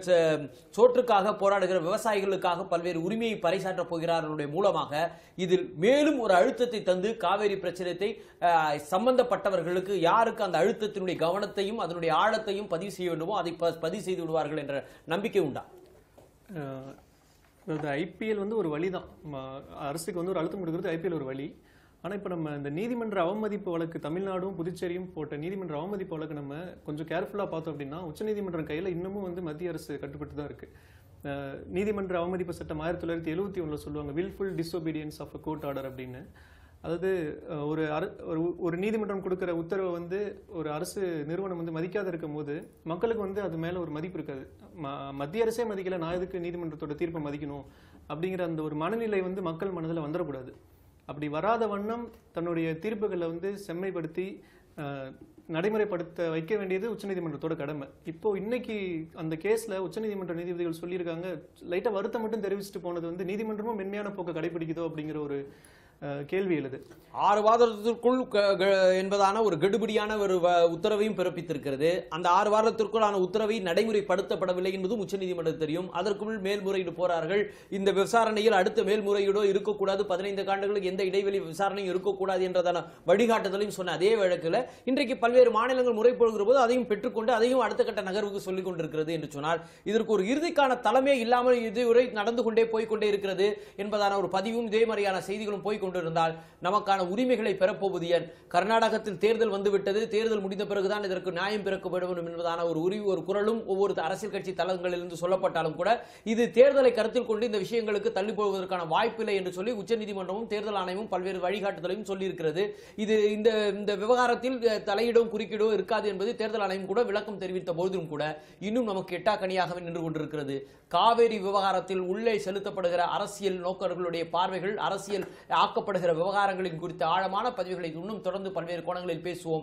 Speaker 1: சோற்றுக்காக போராடுகிற விவசாயிகளுக்காக பல்வேறு உரிமையை பறைசாற்றப் போகிறார்களுடைய மூலமாக இதில் மேலும் ஒரு அழுத்தத்தை தந்து காவேரி பிரச்சனையை சம்பந்தப்பட்டவர்களுக்கு யாருக்கு அந்த அழுத்தத்தினுடைய கவனத்தையும் அதனுடைய ஆழத்தையும் பதிவு செய்ய வேண்டுமோ அதை பதிவு செய்து விடுவார்கள் என்ற நம்பிக்கை உண்டா?
Speaker 3: ஐபிஎல் வந்து ஒரு வழி தான், அரசுக்கு வந்து ஒரு அழுத்தம் கொடுக்கிறது ஐபிஎல் ஒரு வழி. ஆனால் இப்போ நம்ம இந்த நீதிமன்ற அவமதிப்பு வழக்கு தமிழ்நாடும் புதுச்சேரியும் போட்ட நீதிமன்ற அவமதிப்பு வழக்கு நம்ம கொஞ்சம் கேர்ஃபுல்லாக பார்த்தோம் அப்படின்னா உச்சநீதிமன்றம் கையில் இன்னமும் வந்து மத்திய அரசு கட்டுப்பட்டு தான் இருக்கு. நீதிமன்ற அவமதிப்பு சட்டம் ஆயிரத்தி தொள்ளாயிரத்தி எழுபத்தி ஒன்றில் சொல்லுவாங்க wilful disobedience of a court order அப்படின்னு. அதாவது ஒரு ஒரு நீதிமன்றம் கொடுக்குற உத்தரவை வந்து ஒரு அரசு நிறுவனம் வந்து மதிக்காத இருக்கும் போது மக்களுக்கு வந்து அது மேலே ஒரு மதிப்பு இருக்காது. மத்திய அரசே மதிக்கல, நான் எதுக்கு நீதிமன்றத்தோட தீர்ப்பை மதிக்கணும் அப்படிங்கிற அந்த ஒரு மனநிலை வந்து மக்கள் மனதில் வந்துடக்கூடாது. அப்படி வராத வண்ணம் தன்னுடைய தீர்ப்புகளை வந்து செம்மைப்படுத்தி நடைமுறைப்படுத்த வைக்க வேண்டியது உச்சநீதிமன்றத்தோட கடமை. இப்போ இன்னைக்கு அந்த கேஸ்ல உச்சநீதிமன்ற நீதிபதிகள் சொல்லியிருக்காங்க, லைட்டா வருத்தம் மட்டும் தெரிவிச்சுட்டு போனது வந்து நீதிமன்றமும் மென்மையான போக்கை கடைபிடிக்குதோ அப்படிங்கிற ஒரு கேள்வி எழுது.
Speaker 1: ஆறு வாரத்திற்குள் என்பதான ஒரு கெடுபிடியான ஒரு உத்தரவையும் பிறப்பித்திருக்கிறது. அந்த ஆறு வாரத்திற்குள்ளான உத்தரவை நடைமுறைப்படுத்தப்படவில்லை என்பதும் உச்சநீதிமன்றம் தெரியும். அதற்குள் மேல்முறையீடு போறார்கள். இந்த விசாரணையில் அடுத்த மேல்முறையீடோ இருக்கக்கூடாது, பதினைந்து ஆண்டுகளுக்கு எந்த இடைவெளி விசாரணையும் இருக்கக்கூடாது என்றதான வழிகாட்டுதலையும் சொன்ன அதே வழக்கில் இன்றைக்கு பல்வேறு மாநிலங்கள் முறை போடுகிற போது அதையும் பெற்றுக்கொண்டு அதையும் அடுத்த கட்ட நகர்வுக்கு சொல்லிக் கொண்டிருக்கிறது என்று சொன்னால் இதற்கு ஒரு இறுதிக்கான தலைமை இல்லாமல் இதுவரை நடந்து கொண்டே போய்கொண்டே இருக்கிறது என்பதான ஒரு பதிவும் இதே மாதிரியான செய்திகளும் போய்கொண்டிருந்தால் நமக்கான உரிமைகளை பெறப்போவது ஏன்? கர்நாடகத்தில் தேர்தல் வந்துவிட்டது, தேர்தல் முடிந்த பிறகுதான் இதற்கு நியாயம் பிறக்கப்பட வேண்டும் என்பதான ஒரு உரிமை ஒரு குரலும் ஒவ்வொரு அரசியல் கட்சி தளங்களிலிருந்து சொல்லப்பட்டாலும் கூட இது தேர்தலை கருத்தில் கொண்டு இந்த விஷயங்களுக்கு தள்ளி போவதற்கான வாய்ப்பில்லை என்று சொல்லி உச்சநீதிமன்றமும் தேர்தல் ஆணையமும் பல்வேறு வழிகாட்டுதலையும் சொல்லியிருக்கிறது. இது இந்த இந்த விவகாரத்தில் தலையிடும் குறுக்கீடோ இருக்காது என்பது தேர்தல் ஆணையம் கூட விளக்கம் தெரிவித்த போதிலும் கூட இன்னும் நமக்கு எட்டாக்கணியாகவே நின்று கொண்டிருக்கிறது. காவேரி விவகாரத்தில் உள்ளே செலுத்தப்படுகிற அரசியல் நோக்கர்களுடைய பார்வைகள், அரசியல் ஆக்கப்படுகிற விவகாரங்களின் குறித்த ஆழமான பதிவுகளை இன்னும் தொடர்ந்து பல்வேறு கோணங்களில் பேசுவோம்.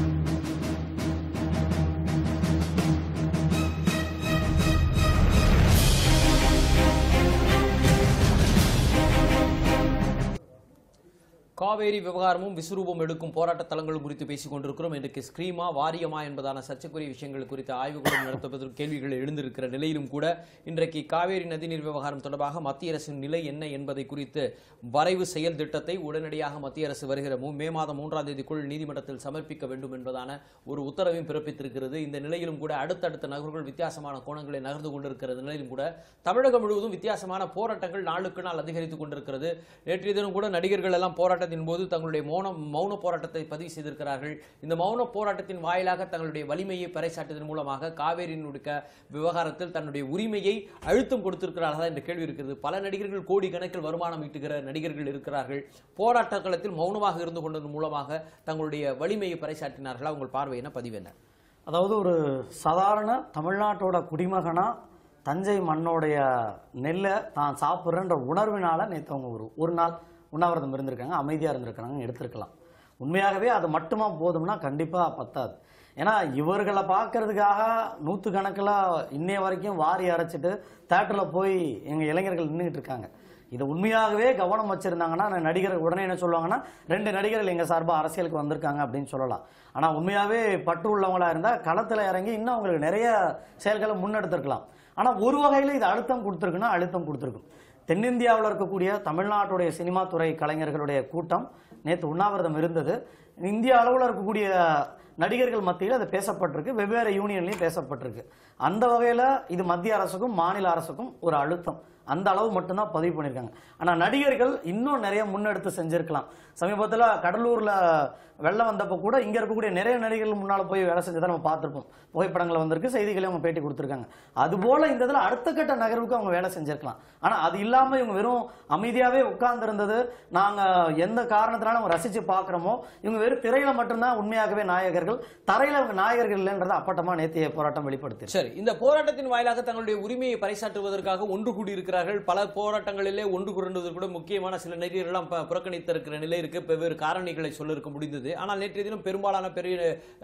Speaker 1: காவேரி விவகாரமும் விஸ்வரூபம் எடுக்கும் போராட்ட தளங்கள் குறித்து பேசிக் கொண்டிருக்கிறோம். இன்றைக்கு ஸ்கிரீமா வாரியமா என்பதான சர்ச்சைக்குரிய விஷயங்கள் குறித்த ஆய்வுகளும் நடத்துவதற்கு கேள்விகள் எழுந்திருக்கிற நிலையிலும் கூட இன்றைக்கு காவேரி நதிநீர் விவகாரம் தொடர்பாக மத்திய அரசின் நிலை என்ன என்பதை குறித்து வரைவு செயல் திட்டத்தை உடனடியாக மத்திய அரசு வருகிற மே மாதம் மூன்றாம் தேதிக்குள் நீதிமன்றத்தில் சமர்ப்பிக்க வேண்டும் என்பதான ஒரு உத்தரவையும் பிறப்பித்திருக்கிறது. இந்த நிலையிலும் கூட அடுத்தடுத்த நகர்கள் வித்தியாசமான கோணங்களை நகர்ந்து கொண்டிருக்கிற நிலையிலும் கூட தமிழகம் முழுவதும் வித்தியாசமான போராட்டங்கள் நாளுக்கு நாள் அதிகரித்துக் கொண்டிருக்கிறது. நேற்றைய தினம் கூட நடிகர்கள் எல்லாம் போராட்ட போது தங்களுடைய மௌன மௌன போராட்டத்தை பதிவு செய்திருக்கிறார்கள். இந்த மௌன போராட்டத்தின் வாயிலாக தங்களுடைய வலிமையை பறைசாட்டுவதன் மூலமாக காவேரியினுடைய விவகாரத்தில் தன்னுடைய உரிமையை அழுத்தம் கொடுத்திருக்கிறார்களா என்ற கேள்வி இருக்கிறது. பல நடிகர்கள் கோடி கணக்கில் வருமானம் ஈட்டுகிற நடிகர்கள் இருக்கிறார்கள். போராட்ட களத்தில் மௌனமாக இருந்து கொண்டதன் மூலமாக தங்களுடைய வலிமையை பறைசாட்டினார்களா? உங்கள் பார்வை என்ன, பதிவு என்ன?
Speaker 2: அதாவது ஒரு சாதாரண தமிழ்நாட்டோட குடிமகனா தஞ்சை மண்ணோடைய நெல்லை தான் சாப்பிட்றன்ற உணர்வினால நேற்று அவங்க ஒரு ஒரு நாள் உண்ணாவிரதம் இருந்திருக்காங்க, அமைதியாக இருந்திருக்காங்க எடுத்திருக்கலாம். உண்மையாகவே அது மட்டுமா போதும்னா கண்டிப்பாக பத்தாது. ஏன்னா இவர்களை பார்க்கறதுக்காக நூற்று கணக்கில் இன்னைய வரைக்கும் வாரி அரைச்சிட்டு தேட்டரில் போய் எங்கள் இளைஞர்கள் நின்றுட்டு இருக்காங்க. இதை உண்மையாகவே கவனம் வச்சுருந்தாங்கன்னா நடிகர்கள் உடனே என்ன சொல்லுவாங்கன்னா ரெண்டு நடிகர்கள் எங்கள் சார்பாக அரசியலுக்கு வந்திருக்காங்க அப்படின்னு சொல்லலாம். ஆனால் உண்மையாகவே பற்று உள்ளவங்களா இருந்தால் களத்தில் இறங்கி இன்னும் அவங்களுக்கு நிறைய செயல்களை முன்னெடுத்திருக்கலாம். ஆனால் ஒரு வகையில் இது அழுத்தம் கொடுத்துருக்குன்னா அழுத்தம் கொடுத்துருக்கும். தென்னிந்தியாவில் இருக்கக்கூடிய தமிழ்நாட்டுடைய சினிமா துறை கலைஞர்களுடைய கூட்டம் நேற்று உண்ணாவிரதம் இருந்தது. இந்திய அளவில் இருக்கக்கூடிய நடிகர்கள் மத்தியில் அது பேசப்பட்டிருக்கு, வெவ்வேறு யூனியன்லையும் பேசப்பட்டிருக்கு. அந்த வகையில் இது மத்திய அரசுக்கும் மாநில அரசுக்கும் ஒரு அழுத்தம் அந்த அளவு மட்டும்தான் பதிவு பண்ணியிருக்காங்க. ஆனால் நடிகர்கள் இன்னும் நிறைய முன்னெடுத்து செஞ்சிருக்கலாம். சமீபத்தில் கடலூரில் வெள்ளம் வந்தப்போ கூட இங்கே இருக்கக்கூடிய நிறைய நடிகர்கள் முன்னால் போய் வேலை செஞ்சதை நம்ம பார்த்துருப்போம். புகைப்படங்கள் வந்திருக்கு, செய்திகளையும் அவங்க பேட்டி கொடுத்துருக்காங்க. அதுபோல் இந்த இதில் அடுத்த கட்ட நகர்வுக்கு அவங்க வேலை செஞ்சிருக்கலாம். ஆனால் அது இல்லாமல் இவங்க வெறும் அமைதியாகவே உட்கார்ந்துருந்தது. நாங்கள் எந்த காரணத்தினாலும் அவங்க ரசித்து பார்க்குறோமோ இவங்க வெறும் திரையில் மட்டும்தான் உண்மையாகவே நாயகர்கள், தரையில் அவங்க நாயகர்கள் இல்லைன்றதை அப்பட்டமாக நேற்றைய போராட்டம் வெளிப்படுத்தி.
Speaker 1: சரி, இந்த போராட்டத்தின் வாயிலாக தங்களுடைய உரிமையை பறைசாற்றுவதற்காக ஒன்று கூடியிருக்கிறார்கள். பல போராட்டங்களிலே ஒன்று குரண்டுவது கூட முக்கியமான சில நடிகர்கள்லாம் புறக்கணித்திருக்கிற நிலை இருக்கு. வெவ்வேறு காரணிகளை சொல்ல இருக்க முடிந்தது. ஆனால் நேற்றைய தினம் பெரும்பாலான பெரிய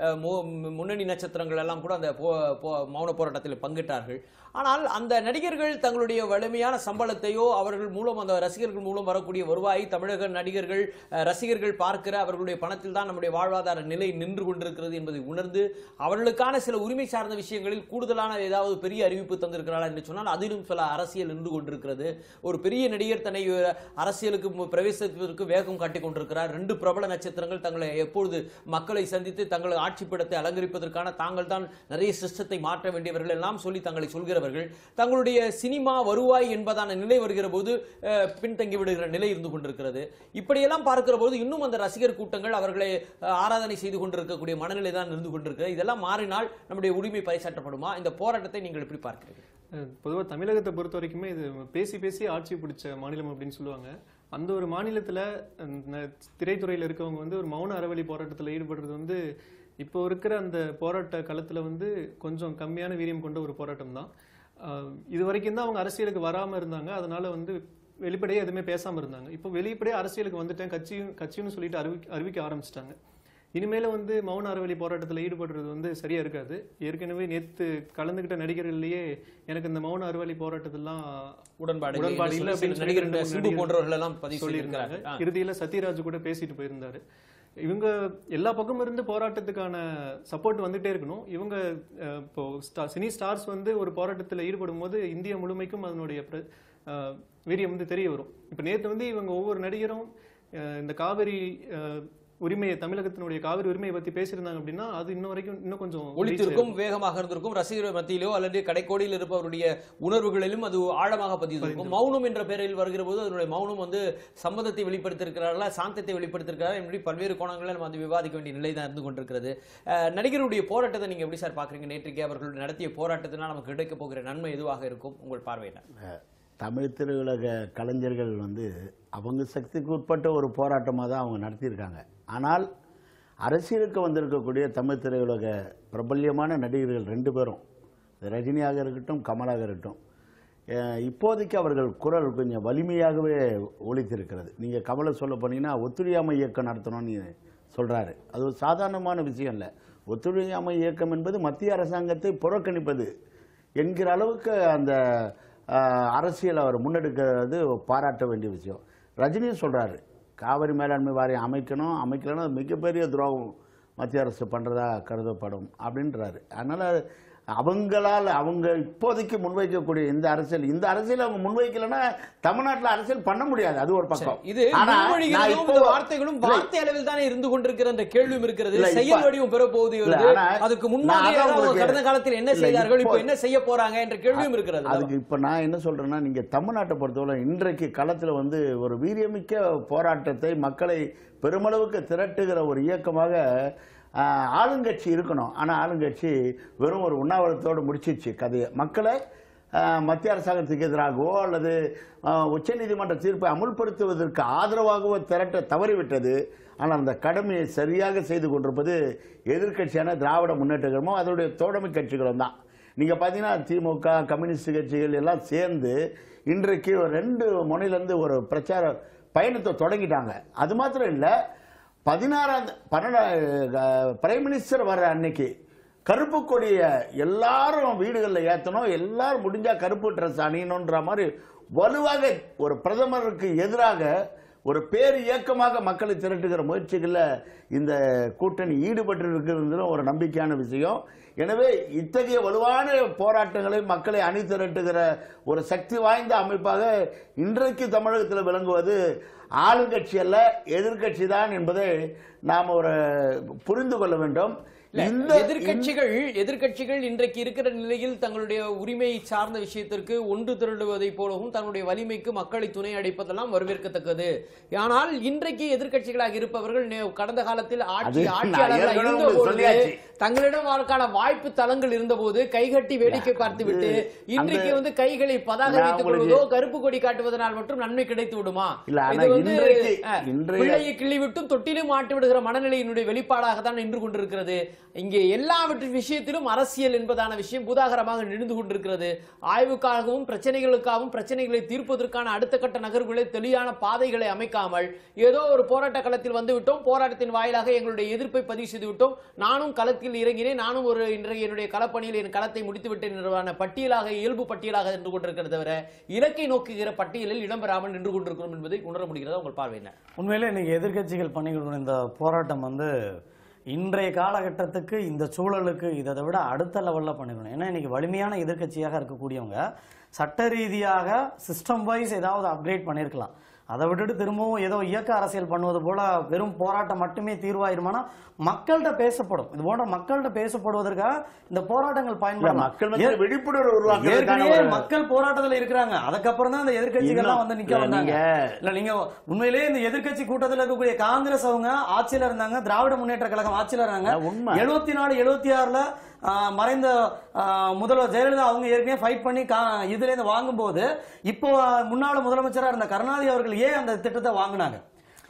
Speaker 1: முன்னணி நட்சத்திரங்கள் எல்லாம் கூட அந்த மௌன போராட்டத்தில் பங்கிட்டார்கள். ஆனால் அந்த நடிகர்கள் தங்களுடைய வலிமையான சம்பளத்தையோ அவர்கள் மூலம் அந்த ரசிகர்கள் மூலம் வரக்கூடிய வருவாய் தமிழக நடிகர்கள் ரசிகர்கள் பார்க்கிற அவர்களுடைய பணத்தில் தான் நம்முடைய வாழ்வாதார நிலை நின்று கொண்டிருக்கிறது என்பதை உணர்ந்து அவர்களுக்கான சில உரிமை சார்ந்த விஷயங்களில் கூடுதலான ஏதாவது பெரிய அறிவிப்பு தந்திருக்கிறாரா என்று சொன்னால் அதிலும் சில அரசியல் நின்று கொண்டிருக்கிறது. ஒரு பெரிய நடிகர் தன்னை அரசியலுக்கு பிரவேசத்திற்கு வேகம் காட்டிக் கொண்டிருக்கிறார். ரெண்டு பிரபல நட்சத்திரங்கள் தங்களை எப்பொழுது மக்களை சந்தித்து தங்கள் ஆட்சி பீடத்தை அலங்கரிப்பதற்கான தாங்கள் தான் நிறைய சிஸ்டத்தை மாற்ற வேண்டியவர்கள் எல்லாம் சொல்லி தங்களை சொல்கிற தங்களுடைய சினிமா வருவாய் என்பதான நிலை வருகிற போது பின்தங்கி விடுகிற நிலை இருந்து கொண்டிருக்கிறது. இப்படியெல்லாம் பார்க்கிற போது இன்னும் அந்த ரசிகர் கூட்டங்கள் அவர்களை ஆராதனை செய்து கொண்டிருக்கக்கூடிய மனநிலை தான் இருந்து கொண்டிருக்கிறது. இதெல்லாம் மாறினால் நம்முடைய உரிமை பறைசாற்றப்படுமா? இந்த போராட்டத்தை நீங்கள் எப்படி பார்க்கிறீர்கள்?
Speaker 3: பொதுவாக தமிழகத்தை பொறுத்த வரைக்குமே இது பேசி பேசி ஆட்சி பிடிச்ச மாநிலம் அப்படின்னு சொல்லுவாங்க. அந்த ஒரு மாநிலத்தில் திரைத்துறையில் இருக்கவங்க வந்து ஒரு மௌன அறவழி போராட்டத்தில் ஈடுபடுறது வந்து இப்போ இருக்கிற அந்த போராட்ட களத்தில் வந்து கொஞ்சம் கம்மியான வீரியம் கொண்ட ஒரு போராட்டம் தான். இது வரைக்கும் தான் அவங்க அரசியலுக்கு வராமல் இருந்தாங்க. அதனால வந்து வெளிப்படையாக எதுவுமே பேசாமல் இருந்தாங்க. இப்போ வெளிப்படையாக அரசியலுக்கு வந்துட்டேன், கட்சியும் கட்சின்னு சொல்லிட்டு அறிவி அறிவிக்க ஆரம்பிச்சிட்டாங்க. இனிமேல வந்து மௌன அறவழி போராட்டத்தில் ஈடுபடுறது வந்து சரியா இருக்காது. ஏற்கனவே நேத்து கலந்துகிட்ட நடிகர்கள்லயே எனக்கு இந்த மௌன அறவழி போராட்டத்தெல்லாம்
Speaker 1: உடன்பாடு
Speaker 3: உடன்பாடு இல்லை அப்படின்னு
Speaker 1: நடிகர் சிம்பு போன்றவர்கள் எல்லாம் பதிவு
Speaker 3: சொல்லியிருக்காங்க. இறுதியில சத்யராஜ் கூட பேசிட்டு போயிருந்தாரு. இவங்க எல்லா பக்கமும் இருந்து போராட்டத்துக்கான சப்போர்ட் வந்துட்டே இருக்கணும். இவங்க இப்போ சினி ஸ்டார்ஸ் வந்து ஒரு போராட்டத்தில் ஈடுபடும் போது இந்தியா முழுமைக்கும் அதனுடைய வீரியம் வந்து தெரிய வரும். இப்ப நேத்து வந்து இவங்க ஒவ்வொரு நடிகரும் இந்த காவிரி உரிமையை, தமிழகத்தினுடைய காவிரி உரிமையை பத்தி பேசியிருந்தாங்க அப்படின்னா அது இன்னும் வரைக்கும் இன்னும் கொஞ்சம்
Speaker 1: ஒளித்திருக்கும், வேகமாக இருந்திருக்கும். ரசிகர்கள் மத்தியிலோ அல்லது கடைக்கோடியில் இருப்பவருடைய உணர்வுகளிலும் அது ஆழமாக பதிந்திருக்கும். மௌனம் என்ற பெயரில் வருகிற போது அதனுடைய மௌனம் வந்து சம்மதத்தை வெளிப்படுத்திருக்கிறார்களா, சாந்தத்தை வெளிப்படுத்திருக்கிறாரா என்று பல்வேறு கோணங்களில் நம்ம வந்து விவாதிக்க வேண்டிய நிலை தான் இருந்து கொண்டிருக்கிறது. நடிகருடைய போராட்டத்தை நீங்க எப்படி சார் பாக்குறீங்க? நேற்றைக்கு அவர்கள் நடத்திய போராட்டத்தினால் நமக்கு கிடைக்க போகிற நன்மை எதுவாக இருக்கும் உங்கள் பார்வையில?
Speaker 4: தமிழ் திரையுலக கலைஞர்கள் வந்து அவங்க சக்திக்கு உட்பட்ட ஒரு போராட்டமாக தான் அவங்க நடத்தியிருக்காங்க. ஆனால் அரசியலுக்கு வந்திருக்கக்கூடிய தமிழ் திரையுலக பிரபல்யமான நடிகர்கள் ரெண்டு பேரும், ரஜினியாக இருக்கட்டும் கமலாக இருக்கட்டும், இப்போதைக்கு அவர்கள் குரல் கொஞ்சம் வலிமையாகவே ஒலித்திருக்கிறது. நீங்கள் கமலை சொல்ல போனீங்கன்னா ஒத்துழையாமை இயக்கம் நடத்தணும்னு சொல்கிறாரு. அது ஒரு சாதாரணமான விஷயம் இல்லை. ஒத்துழையாமை இயக்கம் என்பது மத்திய அரசாங்கத்தை புறக்கணிப்பது என்கிற அளவுக்கு அந்த அரசியல் அவர் முன்னெடுக்கிறது பாராட்ட வேண்டிய விஷயம். ரஜினியும் சொல்கிறாரு, காவிரி மேலாண்மை வாரியம் அமைக்கணும், அமைக்கலன்னா மிகப்பெரிய துரோகம் மத்திய அரசு பண்ணுறதா கருதப்படும் அப்படின்றாரு. அதனால் அவங்களால் அவங்க இப்போதைக்கு முன்வைக்கக்கூடிய இந்த அரசியல் இந்த அரசியல் அவங்க முன்வைக்கலன்னா தமிழ்நாட்டில் அரசியல் பண்ண முடியாது. அது ஒரு பக்கம். இது
Speaker 1: வார்த்தைகளும் வார்த்தை அளவில் தானே இருந்து கொண்டிருக்கிற அந்த கேள்வியும் இருக்கிறது. செயல் வடிவம் பெற போகுது. அதுக்கு முன்னாடி கடந்த காலத்தில் என்ன செய்தார்கள், இப்ப என்ன செய்ய போறாங்க என்ற கேள்வியும் இருக்கிறது.
Speaker 4: அதுக்கு இப்ப நான் என்ன சொல்றேன்னா, நீங்க தமிழ்நாட்டை பொறுத்தவரை இன்றைக்கு களத்துல வந்து ஒரு வீரியமிக்க போராட்டத்தை மக்களை பெருமளவுக்கு திரட்டுகிற ஒரு இயக்கமாக ஆளுங்கட்சி இருக்கணும். ஆனால் ஆளுங்கட்சி வெறும் ஒரு உண்ணாவிரத்தோடு முடிச்சிச்சு கதையை. மக்களை மத்திய அரசாங்கத்துக்கு எதிராகவோ அல்லது உச்சநீதிமன்ற தீர்ப்பை அமுல்படுத்துவதற்கு ஆதரவாகவோ திரட்ட தவறிவிட்டது. ஆனால் அந்த கடமையை சரியாக செய்து கொண்டிருப்பது எதிர்கட்சியான திராவிட முன்னேற்ற கழகமோ அதனுடைய தோழமை கட்சிகளும் தான். நீங்கள் பார்த்தீங்கன்னா திமுக, கம்யூனிஸ்ட் கட்சிகள் எல்லாம் சேர்ந்து இன்றைக்கு ரெண்டு முனையிலேருந்து ஒரு பிரச்சார பயணத்தை தொடங்கிட்டாங்க. அது மாத்திரம் இல்லை, பதினாறாம் பன்னெண்டு பிரைம் மினிஸ்டர் வர்ற அன்னைக்கு கருப்பு கொடியை எல்லாரும் வீடுகளில் ஏற்றணும், எல்லாரும் முடிஞ்சா கருப்பு ட்ரெஸ் அணியணுன்ற மாதிரி வலுவாக ஒரு பிரதமருக்கு எதிராக ஒரு பேர் இயக்கமாக மக்களை திரட்டுகிற முயற்சிகளில் இந்த கூட்டணி ஈடுபட்டு இருக்கிறது ஒரு நம்பிக்கையான விஷயம். எனவே இத்தகைய வலுவான போராட்டங்களை மக்களை அணி திரட்டுகிற ஒரு சக்தி வாய்ந்த அமைப்பாக இன்றைக்கு தமிழகத்தில் விளங்குவது ஆளுங்கட்சி அல்ல, எதிர்கட்சி தான் என்பதை நாம் ஒரு புரிந்து கொள்ள வேண்டும்.
Speaker 1: எதிர்கட்சிகள் எதிர்கட்சிகள் இன்றைக்கு இருக்கிற நிலையில் தங்களுடைய உரிமையை சார்ந்த விஷயத்திற்கு ஒன்று திரளுவதை போலவும் தன்னுடைய வலிமைக்கு மக்களை துணை அடைப்பதெல்லாம் வரவேற்கத்தக்கது. ஆனால் இன்றைக்கு எதிர்கட்சிகளாக இருப்பவர்கள் கடந்த காலத்தில் ஆட்சி ஆட்சியாளர்களாக இருந்தபோது தங்களிடம் அதற்கான வாய்ப்பு தளங்கள் இருந்தபோது கைகட்டி வேடிக்கை பார்த்துவிட்டு இன்றைக்கு வந்து கைகளை பதாகரித்துக் கொள்வதோ கருப்பு கொடி காட்டுவதனால் மட்டும் நன்மை கிடைத்து விடுமா? இது வந்து பிள்ளையை கிள்ளிவிட்டும் தொட்டிலும் மாட்டி விடுகிற மனநிலையினுடைய வெளிப்பாடாக தான் நின்று கொண்டிருக்கிறது. இங்கே எல்லாவற்றின் விஷயத்திலும் அரசியல் என்பதான விஷயம் பூதாகரமாக நின்று கொண்டிருக்கிறது. ஆய்வுக்காகவும் பிரச்சனைகளுக்காகவும் பிரச்சனைகளை தீர்ப்பதற்கான அடுத்த கட்ட நகர்வுகளை தெளிவான பாதைகளை அமைக்காமல் ஏதோ ஒரு போராட்ட களத்தில் வந்து விட்டோம், போராட்டத்தின் வாயிலாக எங்களுடைய எதிர்ப்பை பதிவு செய்து விட்டோம், நானும் களத்தில் இறங்கினேன், நானும் ஒரு இன்றைய என்னுடைய களப்பணியில் என் களத்தை முடித்து விட்டேன் என்ற பட்டியலாக இயல்பு பட்டியலாக நின்று கொண்டிருக்கிறது தவிர இலக்கை நோக்குகிற பட்டியலில் இடம்பெறாமல் நின்று கொண்டிருக்கிறோம் என்பதை உணர முடிகிறதா உங்கள் பார்வையில்?
Speaker 2: உண்மையிலே இன்னைக்கு எதிர்கட்சிகள் பண்ணிக்கிற இந்த போராட்டம் வந்து இன்றைய காலகட்டத்துக்கு இந்த சூழலுக்கு இதை விட அடுத்த லெவலில் பண்ணிக்கணும். ஏன்னா இன்னைக்கு வலிமையான எதிர்கட்சியாக இருக்கக்கூடியவங்க சட்ட ரீதியாக சிஸ்டம் வைஸ் ஏதாவது அப்கிரேட் பண்ணியிருக்கலாம். அதை விட்டுட்டு திரும்பவும் ஏதோ இயக்க அரசியல் பண்ணுவது போல வெறும் போராட்டம் மட்டுமே தீர்வாயிருமானா மக்கள்கிட்ட பேசப்படும். இது போன்ற மக்கள்கிட்ட பேசப்படுவதற்காக இந்த போராட்டங்கள் பயன்படும். விழிப்புணர்வு மக்கள் போராட்டத்தில் இருக்கிறாங்க. அதுக்கப்புறம் தான் இந்த எதிர்கட்சிகள்லாம் வந்து நிக்க வந்தாங்க. இல்ல நீங்க உண்மையிலேயே இந்த எதிர்கட்சி கூட்டத்தில் இருக்கக்கூடிய காங்கிரஸ் அவங்க ஆட்சியில இருந்தாங்க, திராவிட முன்னேற்ற கழகம் ஆட்சியில இருந்தாங்க. எழுபத்தி நாலு எழுபத்தி ஆறுல மறைந்த முதல்வர் ஜெயலலிதா அவங்க ஏற்கனவே ஃபைட் பண்ணி இதுல இருந்து வாங்கும் போது இப்போ முன்னாள் முதலமைச்சராக இருந்த கருணாநிதி அவர்கள் ஏன் அந்த திட்டத்தை வாங்கினாங்க?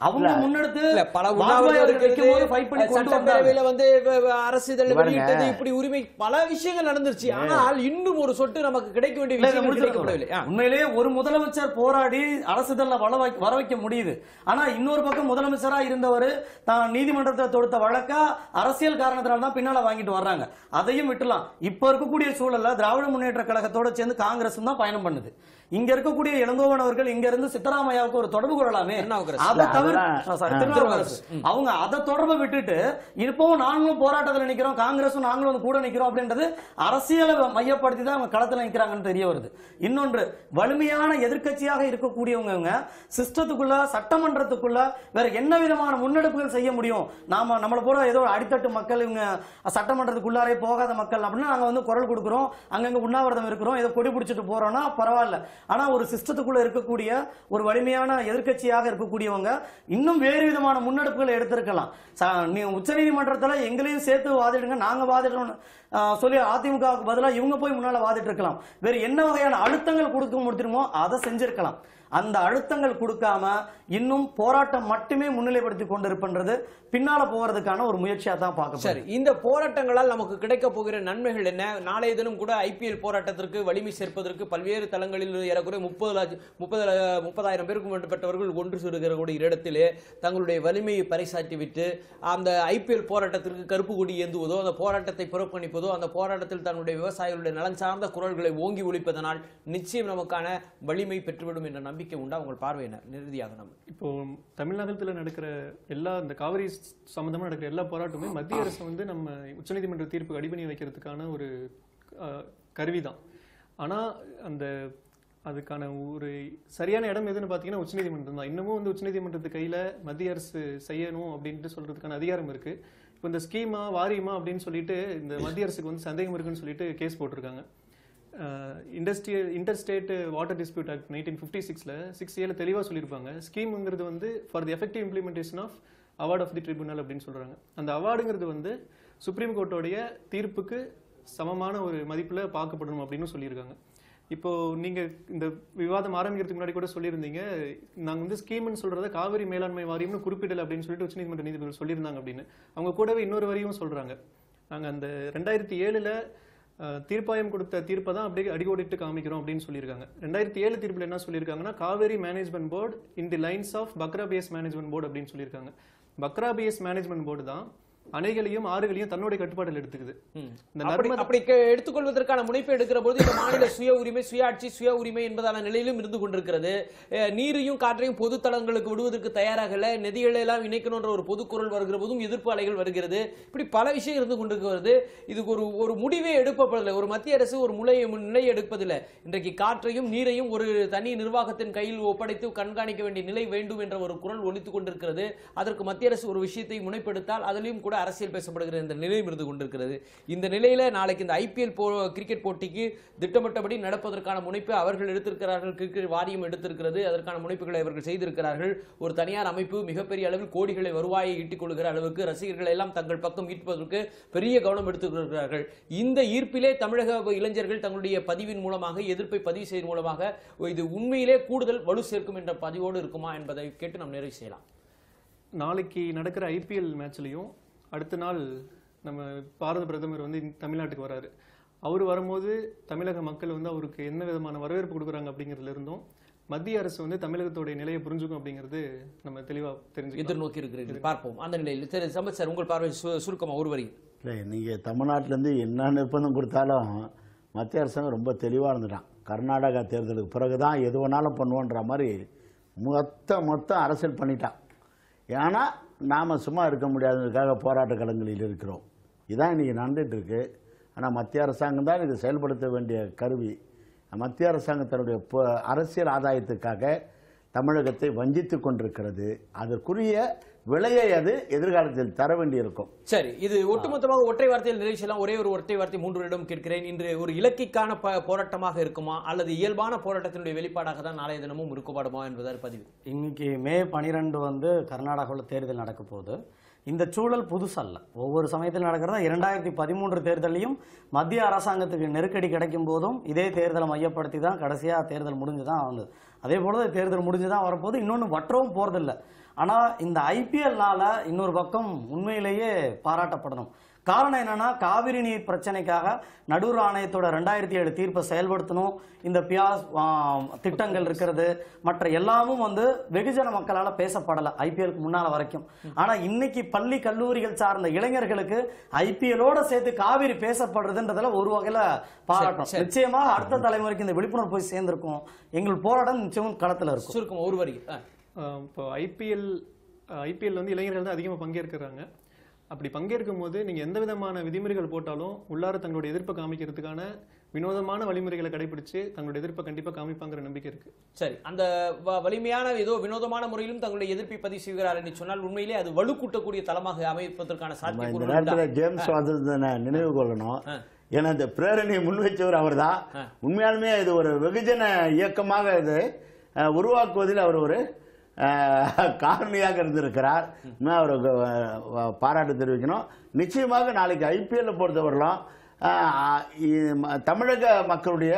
Speaker 2: அவங்க முன்னெடுத்து
Speaker 1: பல
Speaker 2: சட்டப்பேரவையில
Speaker 1: வந்து அரசிதழ் வெளியிட்டது இப்படி உரிமை பல விஷயங்கள் நடந்துருச்சு. ஆனால் இன்னும் ஒரு சொட்டு நமக்கு கிடைக்க வேண்டிய விஷயங்கள் கிடைக்கப்படவில்லை.
Speaker 2: உண்மையிலேயே ஒரு முதலமைச்சர் போராடி அரசிதழ்ல வர வைக்க முடியுது. ஆனா இன்னொரு பக்கம் முதலமைச்சரா இருந்தவர் தான் நீதிமன்றத்தை தொடுத்த வழக்கா அரசியல் காரணத்தினால தான் பின்னால வாங்கிட்டு வர்றாங்க. அதையும் விட்டுலாம். இப்ப இருக்கக்கூடிய சூழல்ல திராவிட முன்னேற்ற கழகத்தோட சேர்ந்து காங்கிரஸ் தான் பயணம் பண்ணுது. இங்க இருக்கக்கூடிய இளங்கோவன் அவர்கள் இங்க இருந்து சித்தராமையாவுக்கு ஒரு தொடர்பு கொள்ளலாமே. அதை தவிர அவங்க அதை தொடர்பு விட்டுட்டு இப்பவும் நாங்களும் போராட்டத்தில் நிக்கிறோம், காங்கிரஸும் நாங்களும் வந்து கூட நிக்கிறோம் அப்படின்றது அரசியலை மையப்படுத்தி தான் அவங்க களத்தில் நிற்கிறாங்கன்னு தெரிய வருது. இன்னொன்று, வலிமையான எதிர்க்கட்சியாக இருக்கக்கூடியவங்க சிஸ்டத்துக்குள்ள சட்டமன்றத்துக்குள்ள வேற என்ன விதமான முன்னெடுப்புகள் செய்ய முடியும்? நாம நம்மளை போல ஏதோ அடித்தட்டு மக்கள் இவங்க சட்டமன்றத்துக்குள்ளாரே போகாத மக்கள் அப்படின்னு நாங்க வந்து குரல் கொடுக்கிறோம், அங்கங்க உண்ணாவிரதம் இருக்கிறோம், ஏதோ கொடி பிடிச்சிட்டு போறோம்னா பரவாயில்ல. ஆனா ஒரு சிஸ்டத்துக்குள்ள இருக்கக்கூடிய ஒரு வலிமையான எதிர்க்கட்சியாக இருக்கக்கூடியவங்க இன்னும் வேறு விதமான முன்னெடுப்புகளை எடுத்திருக்கலாம். உச்ச நீதிமன்றத்துல எங்களையும் சேர்த்து வாதிடுங்க, நாங்க வாதிடுறோம் சொல்லி அதிமுகவுக்கு பதிலாக இவங்க போய் முன்னால வாதிட்டு இருக்கலாம். வேறு என்ன வகையான அழுத்தங்கள் கொடுக்க முடியுமோ அதை செஞ்சிருக்கலாம். அந்த அழுத்தங்கள் கொடுக்காம இன்னும் போராட்டம் மட்டுமே முன்னிலைப்படுத்தி கொண்டிருப்பது பின்னால போறதுக்கான ஒரு முயற்சியா தான் பார்க்க.
Speaker 1: சரி, இந்த போராட்டங்களால் நமக்கு கிடைக்க போகிற நன்மைகள் என்ன? நாளைய தினம் கூட ஐபிஎல் போராட்டத்திற்கு வலிமை சேர்ப்பதற்கு பல்வேறு தளங்களில் ஏறக்குறைய முப்பது லட்சம் முப்பது முப்பதாயிரம் பேருக்கும் மேற்பட்டவர்கள் ஒன்று சேருகிற இடத்திலே தங்களுடைய வலிமையை பறைசாற்றிவிட்டு அந்த ஐபிஎல் போராட்டத்திற்கு கருப்பு கொடி ஏந்துவதோ, அந்த போராட்டத்தை புறக்கணிப்பதோ, அந்த போராட்டத்தில் தன்னுடைய விவசாயிகளுடைய நலன் சார்ந்த குரல்களை ஓங்கி ஒலிப்பதனால் நிச்சயம் நமக்கான வலிமை பெற்றுவிடும் என்ற நம்பிக்கை உண்டா? உங்கள் பார்வை என்ன? இறுதியாக நம்ம
Speaker 3: இப்போ தமிழ்நாட்டில் நடக்கிற எல்லா இந்த காவிரி சம்பந்தமா நடக்கிற எல்லா போராட்டமே மத்திய அரசு வந்து நம்ம உச்சநீதிமன்ற தீர்ப்பு அடிபணி வைக்கிறதுக்கான ஒரு கருவிதான். ஆனா அந்த அதுக்கான ஒரு சரியான இடம் எதுன்னு பாத்தீங்கன்னா உச்சநீதிமன்றம் தான். இன்னமும் வந்து உச்சநீதிமன்றத்து கையில மத்திய அரசு செய்யணும் அப்படின்ட்டு சொல்றதுக்கான அதிகாரம் இருக்கு. இப்போ இந்த ஸ்கீமா வாரியமா அப்படின்னு சொல்லிட்டு இந்த மத்திய அரசுக்கு வந்து சந்தேகம் இருக்குன்னு சொல்லிட்டு கேஸ் போட்டிருக்காங்க. Industrial interstate water dispute act nineteen fifty சிக்ஸ்ல சிக்ஸ் ஏல தெளிவாக சொல்லியிருப்பாங்க. ஸ்கீம்ங்கிறது வந்து for the effective implementation of award of the tribunal அப்படின்னு சொல்றாங்க. அந்த அவார்டுங்கிறது வந்து சுப்ரீம் கோர்ட்டோடைய தீர்ப்புக்கு சமமான ஒரு மதிப்பில் பார்க்கப்படணும் அப்படின்னு சொல்லியிருக்காங்க. இப்போ நீங்க இந்த விவாதம் ஆரம்பிக்கிறதுக்கு முன்னாடி கூட சொல்லியிருந்தீங்க, நாங்கள் வந்து ஸ்கீம்னு சொல்றத காவிரி மேலாண்மை வாரியம்னு குறிப்பிடல அப்படின்னு சொல்லிட்டு உச்சநீதிமன்ற நீதிபதிகள் சொல்லியிருந்தாங்க அப்படின்னு. அவங்க கூடவே இன்னொரு வரையும் சொல்றாங்க, நாங்கள் அந்த ரெண்டாயிரத்தி ஏழுல தீர்ப்பாயம் கொடுத்த தீர்ப்பை தான் அப்படியே அடிக்கோடிட்டு காமிக்கிறோம் அப்படின்னு சொல்லியிருக்காங்க. ரெண்டாயிரத்தி ஏழு தீர்ப்பில் என்ன சொல்லியிருக்காங்கன்னா, Cauvery management board in the lines of Bhakra Beas management board அப்படின்னு சொல்லியிருக்காங்க. பக்ரா பேஸ் மேனேஜ்மெண்ட் போர்டு தான் அணைகளையும் ஆறுகளையும் தன்னுடைய கட்டுப்பாட்டில் எடுத்துக்குது.
Speaker 1: அப்படி எடுத்துக்கொள்வதற்கான முனைப்பை எடுக்கிற போது இந்த மாநில சுய உரிமை, சுயாட்சி, சுய உரிமை என்பதான நிலையிலும் இருந்து கொண்டிருக்கிறது. நீரையும் காற்றையும் பொது தளங்களுக்கு விடுவதற்கு தயாராகல, நதிகளை எல்லாம் இணைக்கணும்ன்ற ஒரு பொதுக்குரல் வருகிற போதும் எதிர்ப்பு அலைகள் வருகிறது. இப்படி பல விஷயங்கள் இருந்து கொண்டிருக்கிறது. இதுக்கு ஒரு ஒரு முடிவே எடுப்பதில்லை. ஒரு மத்திய அரசு ஒரு முறை நிலை எடுப்பதில்லை. இன்றைக்கு காற்றையும் நீரையும் ஒரு தனி நிர்வாகத்தின் கையில் ஒப்படைத்து கண்காணிக்க வேண்டிய நிலை வேண்டும் என்ற ஒரு குரல் ஒலித்துக் கொண்டிருக்கிறது. அதற்கு மத்திய அரசு ஒரு விஷயத்தை முனைப்பெடுத்தால் அதிலும் கூட அரசியல் பேசப்படுகிற இந்த நிலையும் இருந்து கொண்டிருக்கிறது. இந்த நிலையில நாளைக்கு இந்த ஐபிஎல் கிரிக்கெட் போட்டிக்கு திட்டமிட்டபடி நடப்பதற்கான முனைப்பு அவர்கள் எடுத்திருக்கிறார்கள், கிரிக்கெட் வாரியம் எடுத்திருக்கிறது. அதற்கான முனைப்புகளை அவர்கள் செய்திருக்கிறார்கள். ஒரு தனியார் அமைப்பு மிகப்பெரிய அளவில் கோடிகளை வருவாயை ஈட்டிக் கொள்கிற அளவுக்கு ரசிகர்கள் எல்லாம் தங்கள் பக்கம் ஈர்ப்பதற்கு பெரிய கவனம் எடுத்துக்கொள்கிறார்கள். இந்த ஈர்ப்பிலே தமிழக இளைஞர்கள் தங்களுடைய பதிவின் மூலமாக, எதிர்ப்பை பதிவு செய்வதன் மூலமாக இது உண்மையிலே கூடுதல் வலு சேர்க்கும் என்ற பதிவோடு இருக்குமா என்பதை கேட்டு நாம் நிறைவு செய்யலாம்.
Speaker 3: நாளைக்கு நடக்கிற ஐபிஎல் மேட்ச்லையும் அடுத்த நாள் நம்ம பாரத பிரதமர் வந்து தமிழ்நாட்டுக்கு வராரு. அவர் வரும்போது தமிழக மக்கள் வந்து அவருக்கு என்ன விதமான வரவேற்பு கொடுக்குறாங்க அப்படிங்கிறதுல இருந்தும் மத்திய அரசு வந்து தமிழகத்துடைய நிலையை புரிஞ்சுக்கும் அப்படிங்கிறது நம்ம தெளிவாக தெரிஞ்சு
Speaker 1: எதிர்நோக்கி இருக்கிறீர்கள். பார்ப்போம் அந்த நிலையில். சரி சம்பத் சார், உங்கள் பார்வை சுருக்கமா ஒரு வரி.
Speaker 4: இல்லை, நீங்கள் தமிழ்நாட்டிலேருந்து என்ன நிர்பந்தம் கொடுத்தாலும் மத்திய அரசாங்கம் ரொம்ப தெளிவாக இருந்துட்டான். கர்நாடகா தேர்தலுக்கு பிறகு தான் எது வேணாலும் பண்ணுவோன்ற மாதிரி மொத்த மொத்தம் அரசியல் பண்ணிட்டான். ஏன்னா நாம் சும்மா இருக்க முடியாததுக்காக போராட்ட களங்களில் இருக்கிறோம். இதான் இன்றைக்கி நடந்துட்டு இருக்கு. ஆனால் மத்திய அரசாங்கம் தான் இதை செயல்படுத்த வேண்டிய கருவி. மத்திய அரசாங்கத்தினுடைய அரசியல் ஆதாயத்துக்காக தமிழகத்தை வஞ்சித்து கொண்டிருக்கிறது. அதற்குரிய விலையை அது எதிர்காலத்தில் தர வேண்டியிருக்கும்.
Speaker 1: சரி, இது ஒட்டுமொத்தமாக ஒற்றை வார்த்தையில் நிறைவு செய்யலாம். ஒரே ஒரு ஒற்றை வார்த்தை மூன்று வருடம் கேட்கிறேன். இன்று ஒரு இலக்கிற்கான போராட்டமாக இருக்குமா அல்லது இயல்பான போராட்டத்தினுடைய வெளிப்பாடாக தான் நாளைய தினமும் இருக்குமாடுமா என்பதால் பதிவு.
Speaker 2: இன்னைக்கு மே பனிரெண்டு வந்து கர்நாடகாவில் தேர்தல் நடக்க போகுது. இந்த சூழல் புதுசல்ல. ஒவ்வொரு சமயத்தில் நடக்கிறதா. இரண்டாயிரத்தி பதிமூன்று தேர்தலையும் மத்திய அரசாங்கத்துக்கு நெருக்கடி கிடைக்கும் போதும் இதே தேர்தலை மையப்படுத்தி தான் கடைசியாக தேர்தல் முடிஞ்சு தான் வந்தது. அதே போல தேர்தல் முடிஞ்சு தான் வரப்போது. இன்னொன்று வற்றவும் போகிறதில்லை. ஆனால் இந்த ஐபிஎல்னால இன்னொரு பக்கம் உண்மையிலேயே பாராட்டப்படணும். காரணம் என்னன்னா, காவிரி நீர் பிரச்சனைக்காக நடுவர் ஆணையத்தோட ரெண்டாயிரத்தி ஏழு தீர்ப்பை செயல்படுத்தணும். இந்த பியாஸ் திட்டங்கள் இருக்கிறது, மற்ற எல்லாமும் வந்து வெகுஜன மக்களால் பேசப்படலை ஐபிஎலுக்கு முன்னால வரைக்கும். ஆனா இன்னைக்கு பள்ளி கல்லூரிகள் சார்ந்த இளைஞர்களுக்கு ஐபிஎலோட சேர்த்து காவிரி பேசப்படுறதுன்றதுல ஒரு வகையில பாராட்டும். நிச்சயமா அடுத்த தலைமுறைக்கு இந்த விழிப்புணர்வு போய் சேர்ந்திருக்கும். எங்கள் போராட்டம் நிச்சயமும் களத்துல இருக்கும்.
Speaker 3: சுருக்கம் ஒரு வரி. இப்போ ஐபிஎல் ஐபிஎல் வந்து இளைஞர்கள் தான் அதிகமாக பங்கேற்கிறாங்க. அப்படி பங்கேற்கும் போது நீங்க எந்த விதமான விதிமுறைகள் போட்டாலும் உள்ளார தங்களுடைய எதிர்ப்பை காமிக்கிறதுக்கான வினோதமான வழிமுறைகளை கடைபிடிச்சு தங்களுடைய எதிர்ப்பை கண்டிப்பா காமிப்பாங்கிற நம்பிக்கை இருக்கு.
Speaker 1: சரி, அந்த வலிமையான ஏதோ வினோதமான முறையிலும் தங்களுடைய எதிர்ப்பை பதிவு செய்கிறார் என்று சொன்னால் உண்மையிலே அது வலுக்கூட்டக்கூடிய தளமாக அமைப்பதற்கான சாத்தியக்கூறுகள்
Speaker 4: ஜேம்ஸ் நினைவு கொள்ளணும். ஏன்னா இந்த பிரேரணியை முன்வைச்சவர் அவர் தான். உண்மையாலுமே இது ஒரு வெகுஜன இயக்கமாக இது உருவாக்குவதில் அவர் ஒரு காரணியாக இருந்திருக்கிறார். அவருக்கு பாராட்டு தெரிவிக்கணும். நிச்சயமாக நாளைக்கு ஐபிஎல்ல பொறுத்தவரையிலும் தமிழக மக்களுடைய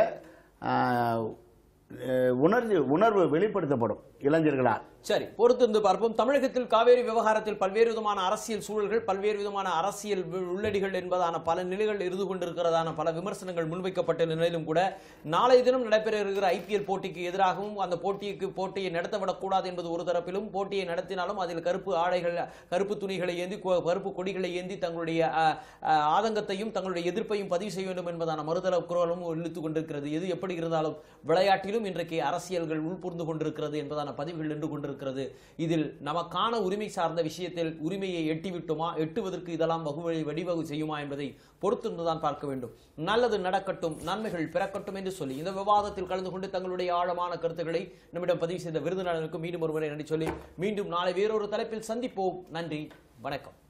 Speaker 4: உணர்வு உணர்வு வெளிப்படுத்தப்படும் இளைஞர்களால்.
Speaker 1: சரி, பொறுத்திருந்து பார்ப்போம். தமிழகத்தில் காவேரி விவகாரத்தில் பல்வேறு விதமான அரசியல் சூழல்கள், பல்வேறு விதமான அரசியல் உள்ளடிகள் என்பதான பல நிலைகள் இருந்து கொண்டிருக்கிறதான பல விமர்சனங்கள் முன்வைக்கப்பட்ட நிலையிலும் கூட நாளைய தினம் நடைபெற இருக்கிற ஐபிஎல் போட்டிக்கு எதிராகவும் அந்த போட்டிக்கு போட்டியை நடத்தவிடக்கூடாது என்பது ஒரு தரப்பிலும், போட்டியை நடத்தினாலும் அதில் கருப்பு ஆடைகள், கருப்பு துணிகளை ஏந்தி, கருப்பு கொடிகளை ஏந்தி தங்களுடைய ஆதங்கத்தையும் தங்களுடைய எதிர்ப்பையும் பதிவு செய்ய வேண்டும் என்பதான மறுதள குரலும் இழுத்துக் கொண்டிருக்கிறது. எது எப்படி இருந்தாலும் விளையாட்டிலும் இன்றைக்கு அரசியல்கள் உள்புரிந்து கொண்டிருக்கிறது என்பதான பதிவுகள் நின்று கொண்டிருக்கிறது. இதில் நமக்கான உரிமை சார்ந்த விஷயத்தில் உரிமையை எட்டிவிட்டுமா, எட்டுவதற்கு இதெல்லாம் வகுவழி வடிவகு செய்யுமா என்பதை பொறுத்திருந்துதான் பார்க்க வேண்டும். நல்லது நடக்கட்டும், நன்மைகள் பிறக்கட்டும் என்று சொல்லி இந்த விவாதத்தில் கலந்து கொண்டு தங்களுடைய ஆழமான கருத்துக்களை நம்மிடம் பதிவு செய்த விருந்தினருக்கு மீண்டும் ஒருமுறை நன்றி சொல்லி மீண்டும் நாளை வேறொரு தலைப்பில் சந்திப்போம். நன்றி, வணக்கம்.